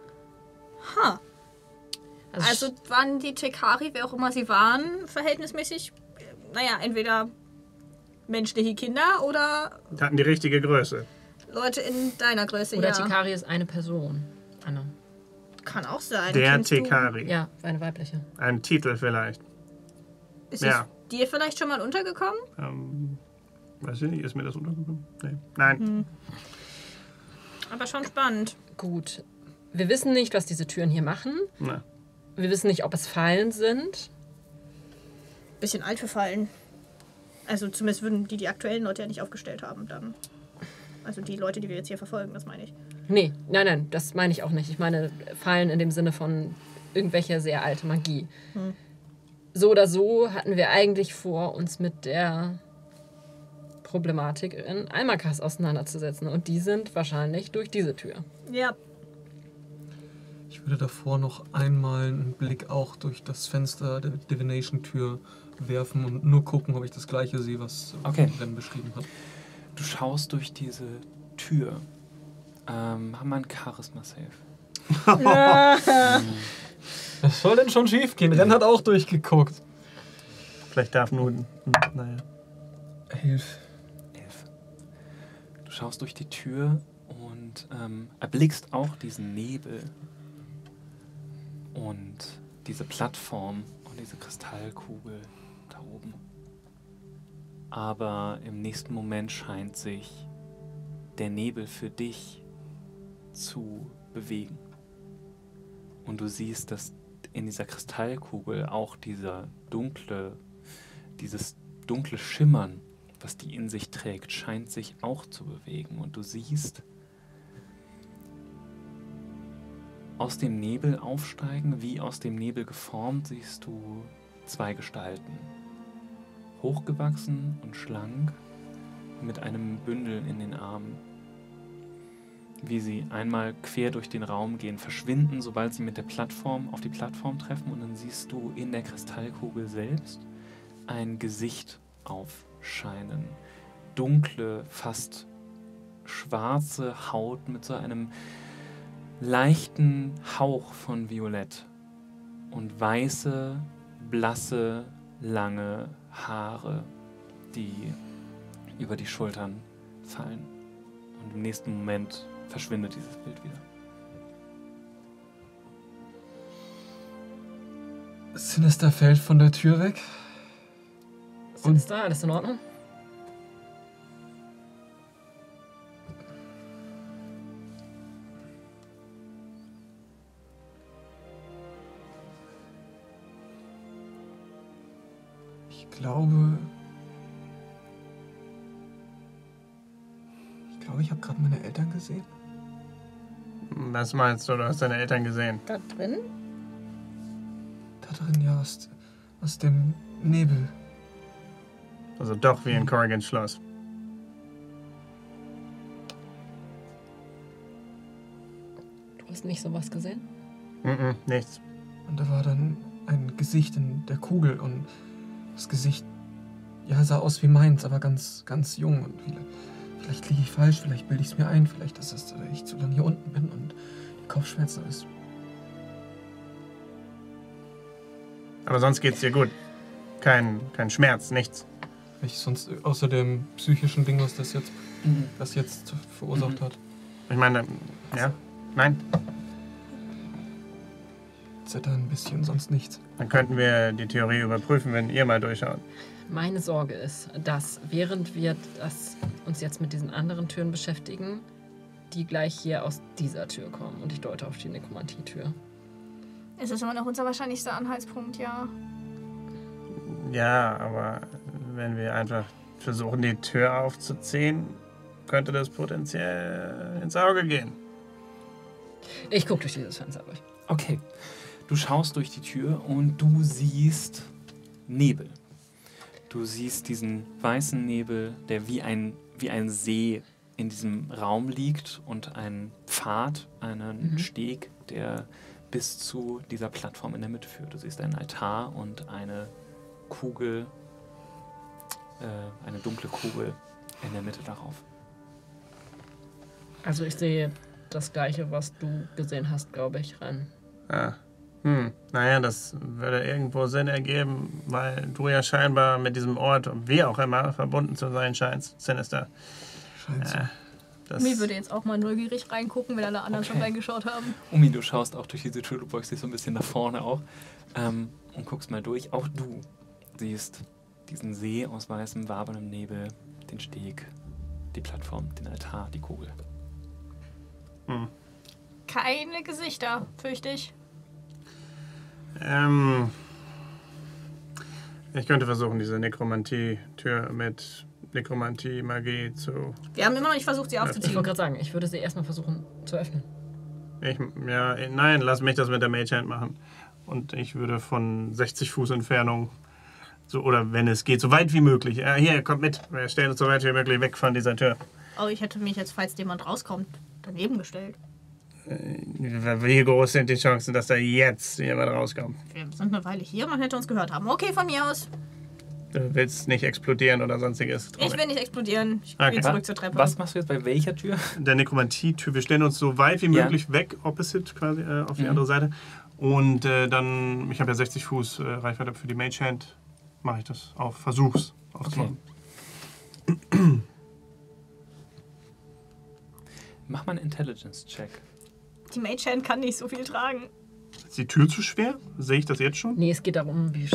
Also waren die Tekari, wer auch immer sie waren, verhältnismäßig, entweder menschliche Kinder oder Hatten die richtige Größe. Leute in deiner Größe, Oder ja. Tikari ist eine Person. Anna. Kann auch sein. Der Kennst du- Tekari. Ja, eine weibliche. Ein Titel vielleicht. Ist Ja. es dir vielleicht schon mal untergekommen? Weiß ich nicht, ist mir das untergekommen? Nee. Nein. Aber schon spannend. Gut. Wir wissen nicht, was diese Türen hier machen. Na. Wir wissen nicht, ob es Fallen sind. Bisschen alt für Fallen. Also zumindest würden die aktuellen Leute ja nicht aufgestellt haben dann. Also die Leute, die wir jetzt hier verfolgen, das meine ich. Nee, nein, das meine ich auch nicht. Ich meine Fallen in dem Sinne von irgendwelcher sehr alte Magie. So oder so hatten wir eigentlich vor, uns mit der Problematik in Almakas auseinanderzusetzen. Und die sind wahrscheinlich durch diese Tür. Ja. Ich würde davor noch einmal einen Blick auch durch das Fenster der Divination-Tür werfen und nur gucken, ob ich das Gleiche sehe, was Ren beschrieben hat. Du schaust durch diese Tür. Haben wir einen Charisma-Save? Was soll denn schon schief gehen? Ren hat auch durchgeguckt. Vielleicht darf nur. Naja. 11. Du schaust durch die Tür und erblickst auch diesen Nebel und diese Plattform und diese Kristallkugel da oben. Aber im nächsten Moment scheint sich der Nebel für dich zu bewegen. Und du siehst, dass in dieser Kristallkugel auch dieses dunkle Schimmern, was die in sich trägt, scheint sich auch zu bewegen. Und du siehst aus dem Nebel aufsteigen, wie aus dem Nebel geformt, siehst du zwei Gestalten. Hochgewachsen und schlank, mit einem Bündel in den Armen. Wie sie einmal quer durch den Raum gehen, verschwinden, sobald sie mit der Plattform auf die Plattform treffen, und dann siehst du in der Kristallkugel selbst ein Gesicht aufsteigen. scheinen. Dunkle, fast schwarze Haut mit so einem leichten Hauch von Violett. Und weiße, blasse, lange Haare, die über die Schultern fallen. Und im nächsten Moment verschwindet dieses Bild wieder. Sinister fällt von der Tür weg. Ist da alles in Ordnung? Ich glaube, ich habe gerade meine Eltern gesehen. Was meinst du, du hast deine Eltern gesehen? Da drin? Da drin, ja, aus dem Nebel. Also doch wie in Corrigans Schloss. Du hast nicht sowas gesehen? Nichts. Und da war dann ein Gesicht in der Kugel und das Gesicht, ja, sah aus wie meins, aber ganz, ganz jung. Und vielleicht liege ich falsch, vielleicht bilde ich es mir ein, vielleicht ist es, dass ich zu lange hier unten bin und die Kopfschmerzen ist. Aber sonst geht's dir gut. Kein Schmerz, nichts. Ich sonst außer dem psychischen Ding, was das jetzt verursacht hat. Ich meine, ja? Nein? Zittern ein bisschen, sonst nichts. Dann könnten wir die Theorie überprüfen, wenn ihr mal durchschaut. Meine Sorge ist, dass während wir uns jetzt mit diesen anderen Türen beschäftigen, die gleich hier aus dieser Tür kommen. Und ich deute auf die Nekromantie-Tür. Es ist immer noch unser wahrscheinlichster Anhaltspunkt, ja. Ja, aber wenn wir einfach versuchen, die Tür aufzuziehen, könnte das potenziell ins Auge gehen. Ich gucke durch dieses Fenster durch. Okay, du schaust durch die Tür und du siehst Nebel. Du siehst diesen weißen Nebel, der wie ein See in diesem Raum liegt und einen Pfad, einen Steg, der bis zu dieser Plattform in der Mitte führt. Du siehst einen Altar und eine Kugel, eine dunkle Kugel in der Mitte darauf. Also ich sehe das Gleiche, was du gesehen hast, glaube ich, rein. Ah. Naja, das würde irgendwo Sinn ergeben, weil du ja scheinbar mit diesem Ort, wie auch immer, verbunden zu sein scheinst, Sinister. Scheint so. Mir würde jetzt auch mal neugierig reingucken, wenn alle anderen schon reingeschaut haben. Umi, du schaust auch durch diese Tür, du beugst dich so ein bisschen nach vorne auch und guckst mal durch. Auch du siehst diesen See aus weißem, waberndem Nebel, den Steg, die Plattform, den Altar, die Kugel. Keine Gesichter, fürchte ich. Ich könnte versuchen, diese Nekromantie-Tür mit Nekromantie-Magie zu... Wir haben immer noch nicht versucht, sie Ich aufzuziehen. wollte gerade sagen, ich würde sie erstmal versuchen zu öffnen. Nein, lass mich das mit der Mage Hand machen. Und ich würde von 60 Fuß Entfernung, so, oder wenn es geht, so weit wie möglich. Hier, kommt mit. Wir stellen uns so weit wie möglich weg von dieser Tür. Oh, ich hätte mich jetzt, falls jemand rauskommt, daneben gestellt. Wie groß sind die Chancen, dass da jetzt jemand rauskommt? Wir sind eine Weile hier, man hätte uns gehört haben. Okay, von mir aus. Du willst nicht explodieren oder sonstiges? Ich will nicht explodieren. Ich Okay. gehe zurück zur Treppe. Was machst du jetzt bei welcher Tür? Der Nekromantie-Tür. Wir stellen uns so weit wie möglich weg, opposite quasi, auf die andere Seite. Und dann, ich habe ja 60 Fuß Reichweite für die Mage Hand, mache ich das auf, versuch's aufzumachen. Mach mal einen Intelligence-Check. Die Mage Hand kann nicht so viel tragen. Ist die Tür zu schwer? Sehe ich das jetzt schon? Nee, es geht darum, wie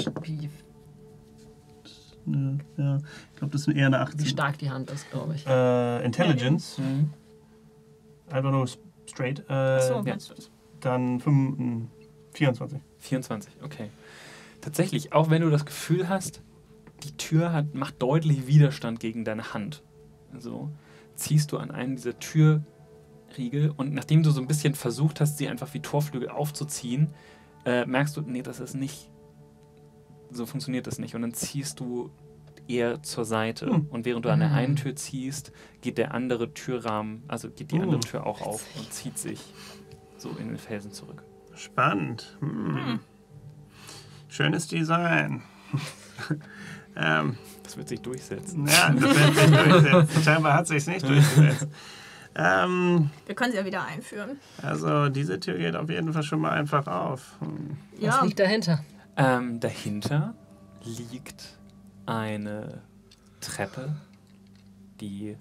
Ja, ich glaube, das ist eher eine 18. stark die Hand ist, glaube ich. Intelligence. Einfach nur straight. Achso, ja. meinst du das? Dann 24. 24, okay. Tatsächlich, auch wenn du das Gefühl hast, die Tür macht deutlich Widerstand gegen deine Hand. So ziehst du an einen dieser Türriegel und nachdem du so ein bisschen versucht hast, sie einfach wie Torflügel aufzuziehen, merkst du, nee, das ist nicht, so funktioniert das nicht. Und dann ziehst du eher zur Seite. Und während du an der einen Tür ziehst, geht der andere Türrahmen, also geht die andere Tür auch auf und zieht sich so in den Felsen zurück. Spannend. Schönes Design. Das wird sich durchsetzen. Ja, das wird sich durchsetzen. Scheinbar hat sich nicht durchgesetzt. Wir können sie ja wieder einführen. Also diese Tür geht auf jeden Fall schon mal einfach auf. Was liegt dahinter? Dahinter liegt eine Treppe, die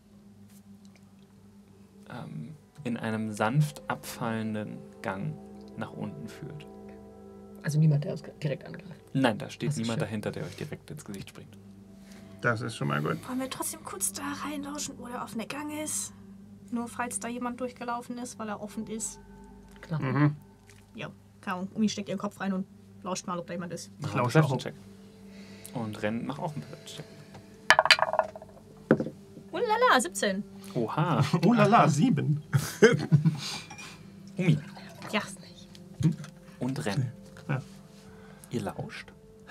in einem sanft abfallenden Gang nach unten führt. Also niemand, der uns direkt angreift. Nein, da steht Das ist niemand schön. dahinter, der euch direkt ins Gesicht springt. Das ist schon mal gut. Wollen wir trotzdem kurz da reinlauschen, wo der offene Gang ist? Nur falls da jemand durchgelaufen ist, weil er offen ist. Klar. Mhm. Ja, keine Ahnung. Umi steckt ihren Kopf rein und lauscht mal, ob da jemand ist. Mach Ich einen lausche auch. Perception-Check. Und Rennen mach auch einen Perception-Check. Ulala, 17. Oha. Oh la la, 7. Umi Ja. und Rennen. Ja. Ihr lauscht.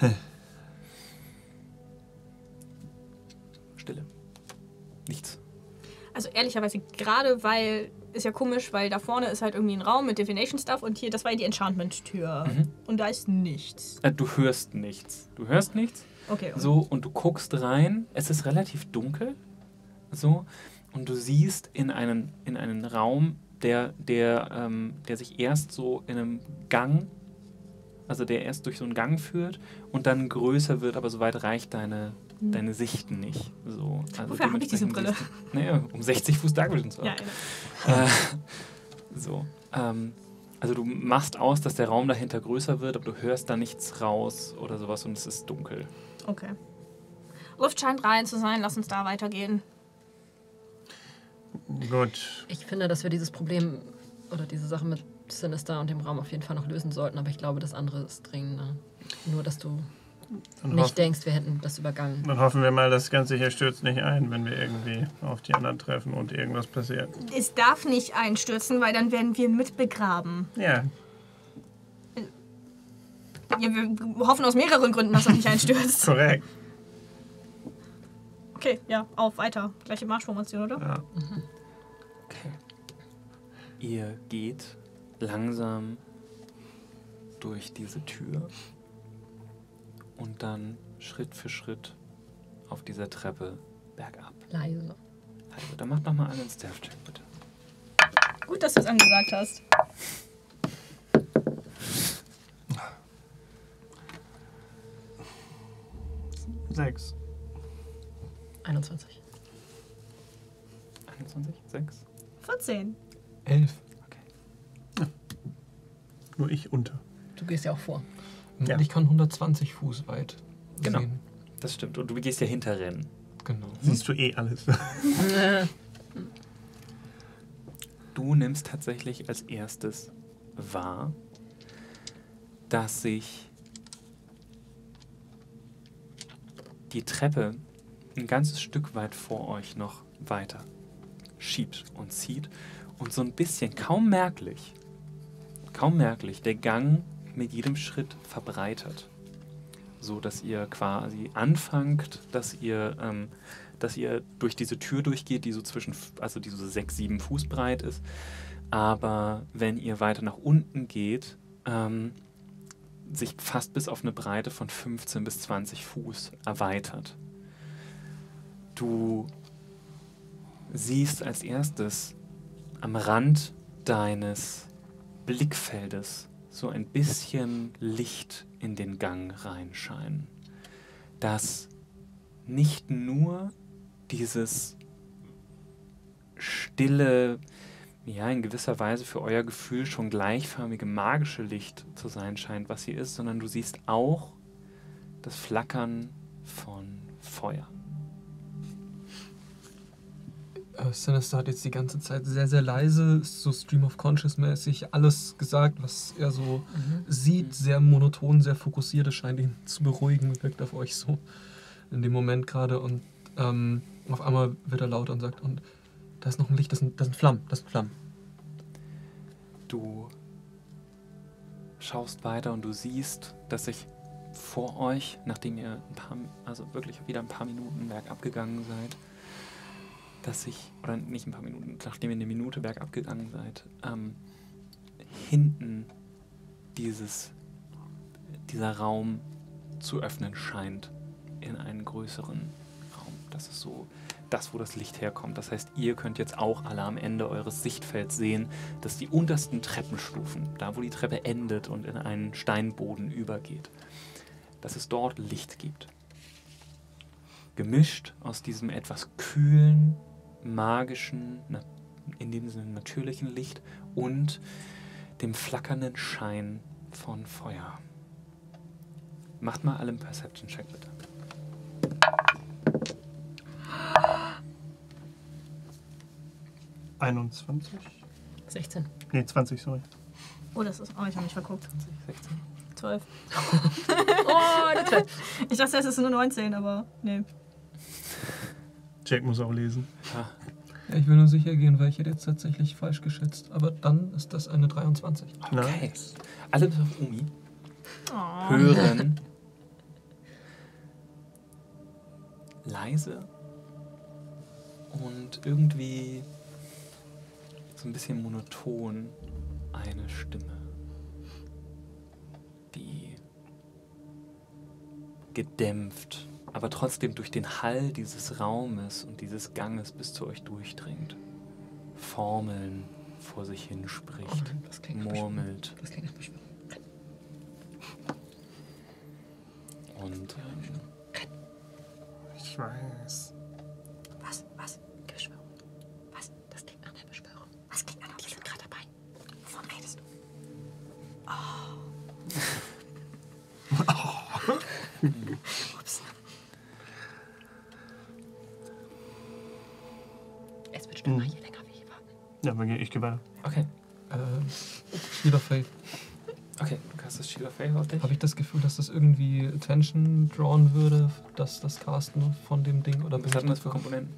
Stille. Nichts. Also ehrlicherweise gerade, weil, ist ja komisch, weil da vorne ist halt irgendwie ein Raum mit Divination Stuff und hier, das war ja die Enchantment-Tür. Und da ist nichts. Du hörst nichts. Du hörst nichts. Okay. So, und du guckst rein. Es ist relativ dunkel. So. Und du siehst in einen Raum, der sich erst so in einem Gang, also der erst durch so einen Gang führt und dann größer wird, aber soweit reicht deine Sichten nicht. So, also Wofür habe ich diese dementsprechend Brille? siehst du- Naja, um 60 Fuß Dark Vision zu haben. Ja, So. Also du machst aus, dass der Raum dahinter größer wird, aber du hörst da nichts raus oder sowas und es ist dunkel. okay. Luft scheint rein zu sein, lass uns da weitergehen. Gut. Ich finde, dass wir dieses Problem oder diese Sache mit Sinister und dem Raum auf jeden Fall noch lösen sollten, aber ich glaube, das andere ist dringender. Nur, dass du Dann, nicht denkst, wir hätten das übergangen. dann hoffen wir mal, das Ganze hier stürzt nicht ein, wenn wir irgendwie auf die anderen treffen und irgendwas passiert. Es darf nicht einstürzen, weil dann werden wir mitbegraben. Ja, Ja, wir hoffen aus mehreren Gründen, dass er nicht einstürzt. korrekt. Okay, ja, auf, weiter. Gleiche Marschformation, oder? Ja. Okay. Ihr geht langsam durch diese Tür und dann Schritt für Schritt auf dieser Treppe bergab. Leise. Also, dann macht nochmal einen Stealth-Check, bitte. Gut, dass du es angesagt hast. Sechs. 21. 21, 6. 14. 11. Nur ich unter. Du gehst ja auch vor. Und Ja. ich kann 120 Fuß weit Genau. sehen. Das stimmt. Und du gehst ja hinter Rennen. Genau. Siehst du eh alles. Du nimmst tatsächlich als erstes wahr, dass sich die Treppe ein ganzes Stück weit vor euch noch weiter schiebt und zieht und so ein bisschen kaum merklich der Gang mit jedem Schritt verbreitert. So dass ihr quasi anfangt, dass ihr durch diese Tür durchgeht, die so die so 6, 7 Fuß breit ist. Aber wenn ihr weiter nach unten geht, sich fast bis auf eine Breite von 15 bis 20 Fuß erweitert. Du siehst als erstes am Rand deines Blickfeldes so ein bisschen Licht in den Gang reinscheinen, das nicht nur dieses stille, ja, in gewisser Weise für euer Gefühl schon gleichförmige magische Licht zu sein scheint, was hier ist, sondern du siehst auch das Flackern von Feuer. Sinister hat jetzt die ganze Zeit sehr, sehr leise, so Stream of Conscious-mäßig alles gesagt, was er so sieht, sehr monoton, sehr fokussiert. Es scheint ihn zu beruhigen, wirkt auf euch so in dem Moment gerade. Und auf einmal wird er lauter und sagt, und da ist noch ein Licht, das sind Flammen, das sind Flammen. Du schaust weiter und du siehst, dass sich vor euch, nachdem ihr wirklich wieder ein paar Minuten bergab gegangen seid, oder nicht ein paar Minuten, nachdem ihr eine Minute bergab gegangen seid, hinten dieser Raum zu öffnen scheint. in einen größeren Raum. Das ist so das, wo das Licht herkommt. Das heißt, ihr könnt jetzt auch alle am Ende eures Sichtfelds sehen, dass die untersten Treppenstufen, da wo die Treppe endet und in einen Steinboden übergeht, dass es dort Licht gibt. Gemischt aus diesem etwas kühlen, magischen, in dem Sinne natürlichen Licht und dem flackernden Schein von Feuer. Macht mal alle einen Perception-Check, bitte. 21? 16. Nee, 20, sorry. Oh, das ist. Oh, ich habe mich verguckt. 16. 12. Oh, eine 12. Ich dachte, es ist nur 19, aber nee. Jack muss auch lesen. Ah, Ja, ich will nur sicher gehen, weil ich hätte jetzt tatsächlich falsch geschätzt. Aber dann ist das eine 23. okay. Nice. Alle bis auf Umi Oh. hören leise und irgendwie so ein bisschen monoton eine Stimme, die gedämpft, aber trotzdem durch den Hall dieses Raumes und dieses Ganges bis zu euch durchdringt. Formeln vor sich hin spricht, Das klingt nach Beschwörung. murmelt Das klingt nach Beschwörung. und Ich weiß. Was? Beschwörung. Was? Das klingt nach einer Beschwörung. Was klingt anders? Die sind gerade dabei. Wovon redest du? Ups. Es wird schlimmer, je länger wir hier warten. Ja, aber ich gehe weiter. okay. Shield of Faith. Okay, du castest Shield of Faith auf dich. Habe ich das Gefühl, dass das irgendwie Attention drawn würde, dass das Casten von dem Ding? Oder Was hat denn das für Komponenten?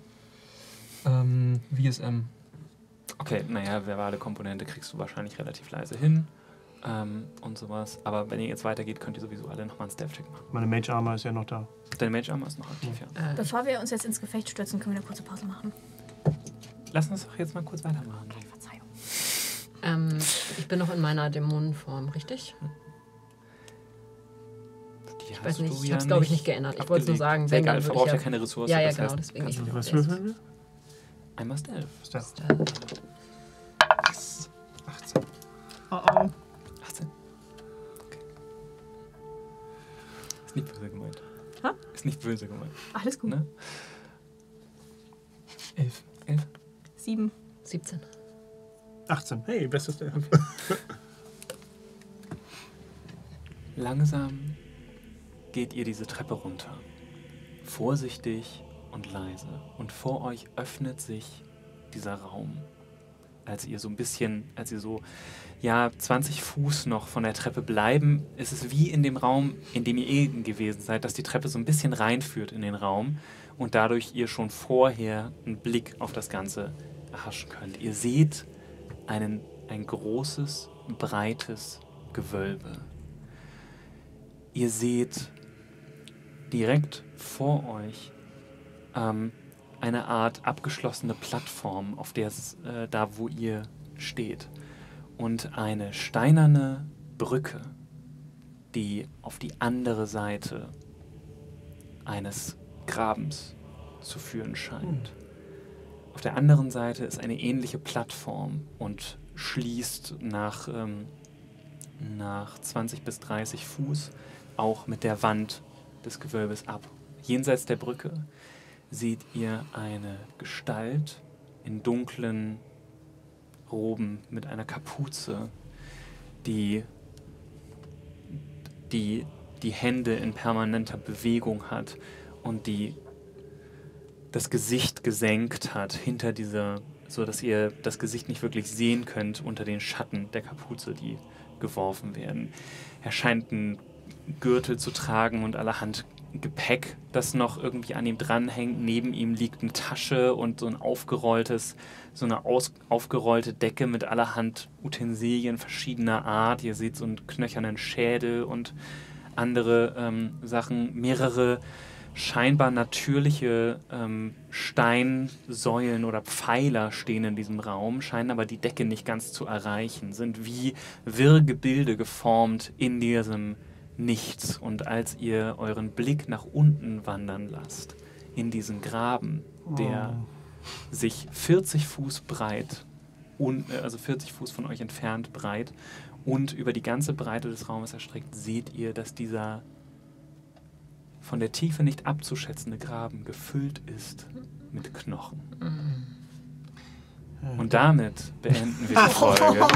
VSM. Okay, naja, verbale Komponente kriegst du wahrscheinlich relativ leise hin und sowas. Aber wenn ihr jetzt weitergeht, könnt ihr sowieso alle nochmal einen Stealth-Check machen. Meine Mage Armor ist ja noch da. Deine Mage Armor ist noch aktiv, ja. Bevor wir uns jetzt ins Gefecht stürzen, können wir eine kurze Pause machen. Lass uns doch jetzt mal kurz weitermachen. Verzeihung. Ich bin noch in meiner Dämonenform, richtig? Die Ich weiß nicht, ich habe es glaube ich nicht geändert. Ich wollte es nur sagen, Sehr wenn geil, dann würde verbraucht ich ja keine Ressourcen. Ja, das genau, heißt, deswegen kannst ich du noch Was erst. würfeln wir? einmal Stealth. Stealth. 18. Oh oh. 18. Okay. Ist nicht böse gemeint. Hä? Ist nicht böse gemeint. Alles gut. Ne? 11. 11. 7. 17. 18. Hey, bestes Stealth. Langsam geht ihr diese Treppe runter. Vorsichtig und leise. Und vor euch öffnet sich dieser Raum. Als ihr so 20 Fuß noch von der Treppe bleiben, ist es wie in dem Raum, in dem ihr eben gewesen seid, dass die Treppe so ein bisschen reinführt in den Raum und dadurch ihr schon vorher einen Blick auf das Ganze erhaschen könnt. Ihr seht ein großes, breites Gewölbe. Ihr seht direkt vor euch eine Art abgeschlossene Plattform, auf der es da, wo ihr steht. Und eine steinerne Brücke, die auf die andere Seite eines Grabens zu führen scheint. Auf der anderen Seite ist eine ähnliche Plattform und schließt nach 20 bis 30 Fuß auch mit der Wand des Gewölbes ab. Jenseits der Brücke seht ihr eine Gestalt in dunklen Roben mit einer Kapuze, die Hände in permanenter Bewegung hat und die das Gesicht gesenkt hat hinter dieser, so dass ihr das Gesicht nicht wirklich sehen könnt unter den Schatten der Kapuze, die geworfen werden. Er scheint einen Gürtel zu tragen und allerhand Gepäck, das noch irgendwie an ihm dranhängt. Neben ihm liegt eine Tasche und so eine aufgerollte Decke mit allerhand Utensilien verschiedener Art. Ihr seht so einen knöchernen Schädel und andere Sachen. Mehrere scheinbar natürliche Steinsäulen oder Pfeiler stehen in diesem Raum, scheinen aber die Decke nicht ganz zu erreichen, sind wie Wirrgebilde geformt in diesem nichts. Und als ihr euren Blick nach unten wandern lasst, in diesen Graben, der sich 40 Fuß breit, also 40 Fuß von euch entfernt breit und über die ganze Breite des Raumes erstreckt, seht ihr, dass dieser von der Tiefe nicht abzuschätzende Graben gefüllt ist mit Knochen. Und damit beenden wir die Folge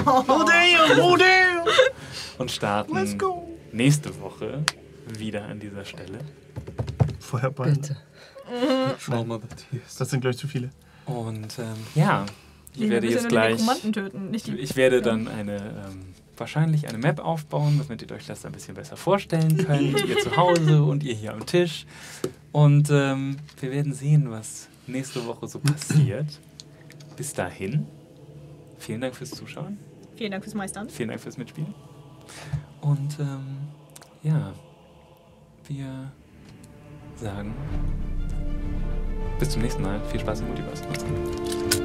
und starten nächste Woche wieder an dieser Stelle. Feuerball. Bitte. Schauen wir das hier. Das sind, glaube ich, zu viele. Und ja, ich werde jetzt den gleich... Nekromanten töten, nicht die. Ich werde dann wahrscheinlich eine Map aufbauen, damit ihr euch das ein bisschen besser vorstellen könnt. Ihr zu Hause und ihr hier am Tisch. Und wir werden sehen, was nächste Woche so passiert. Bis dahin, vielen Dank fürs Zuschauen. Vielen Dank fürs Meistern. Vielen Dank fürs Mitspielen. Und ja, wir sagen bis zum nächsten Mal. Viel Spaß im Multiverse. Macht's gut.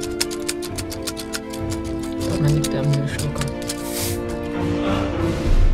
Ich glaube, man gibt der Müllschlucker.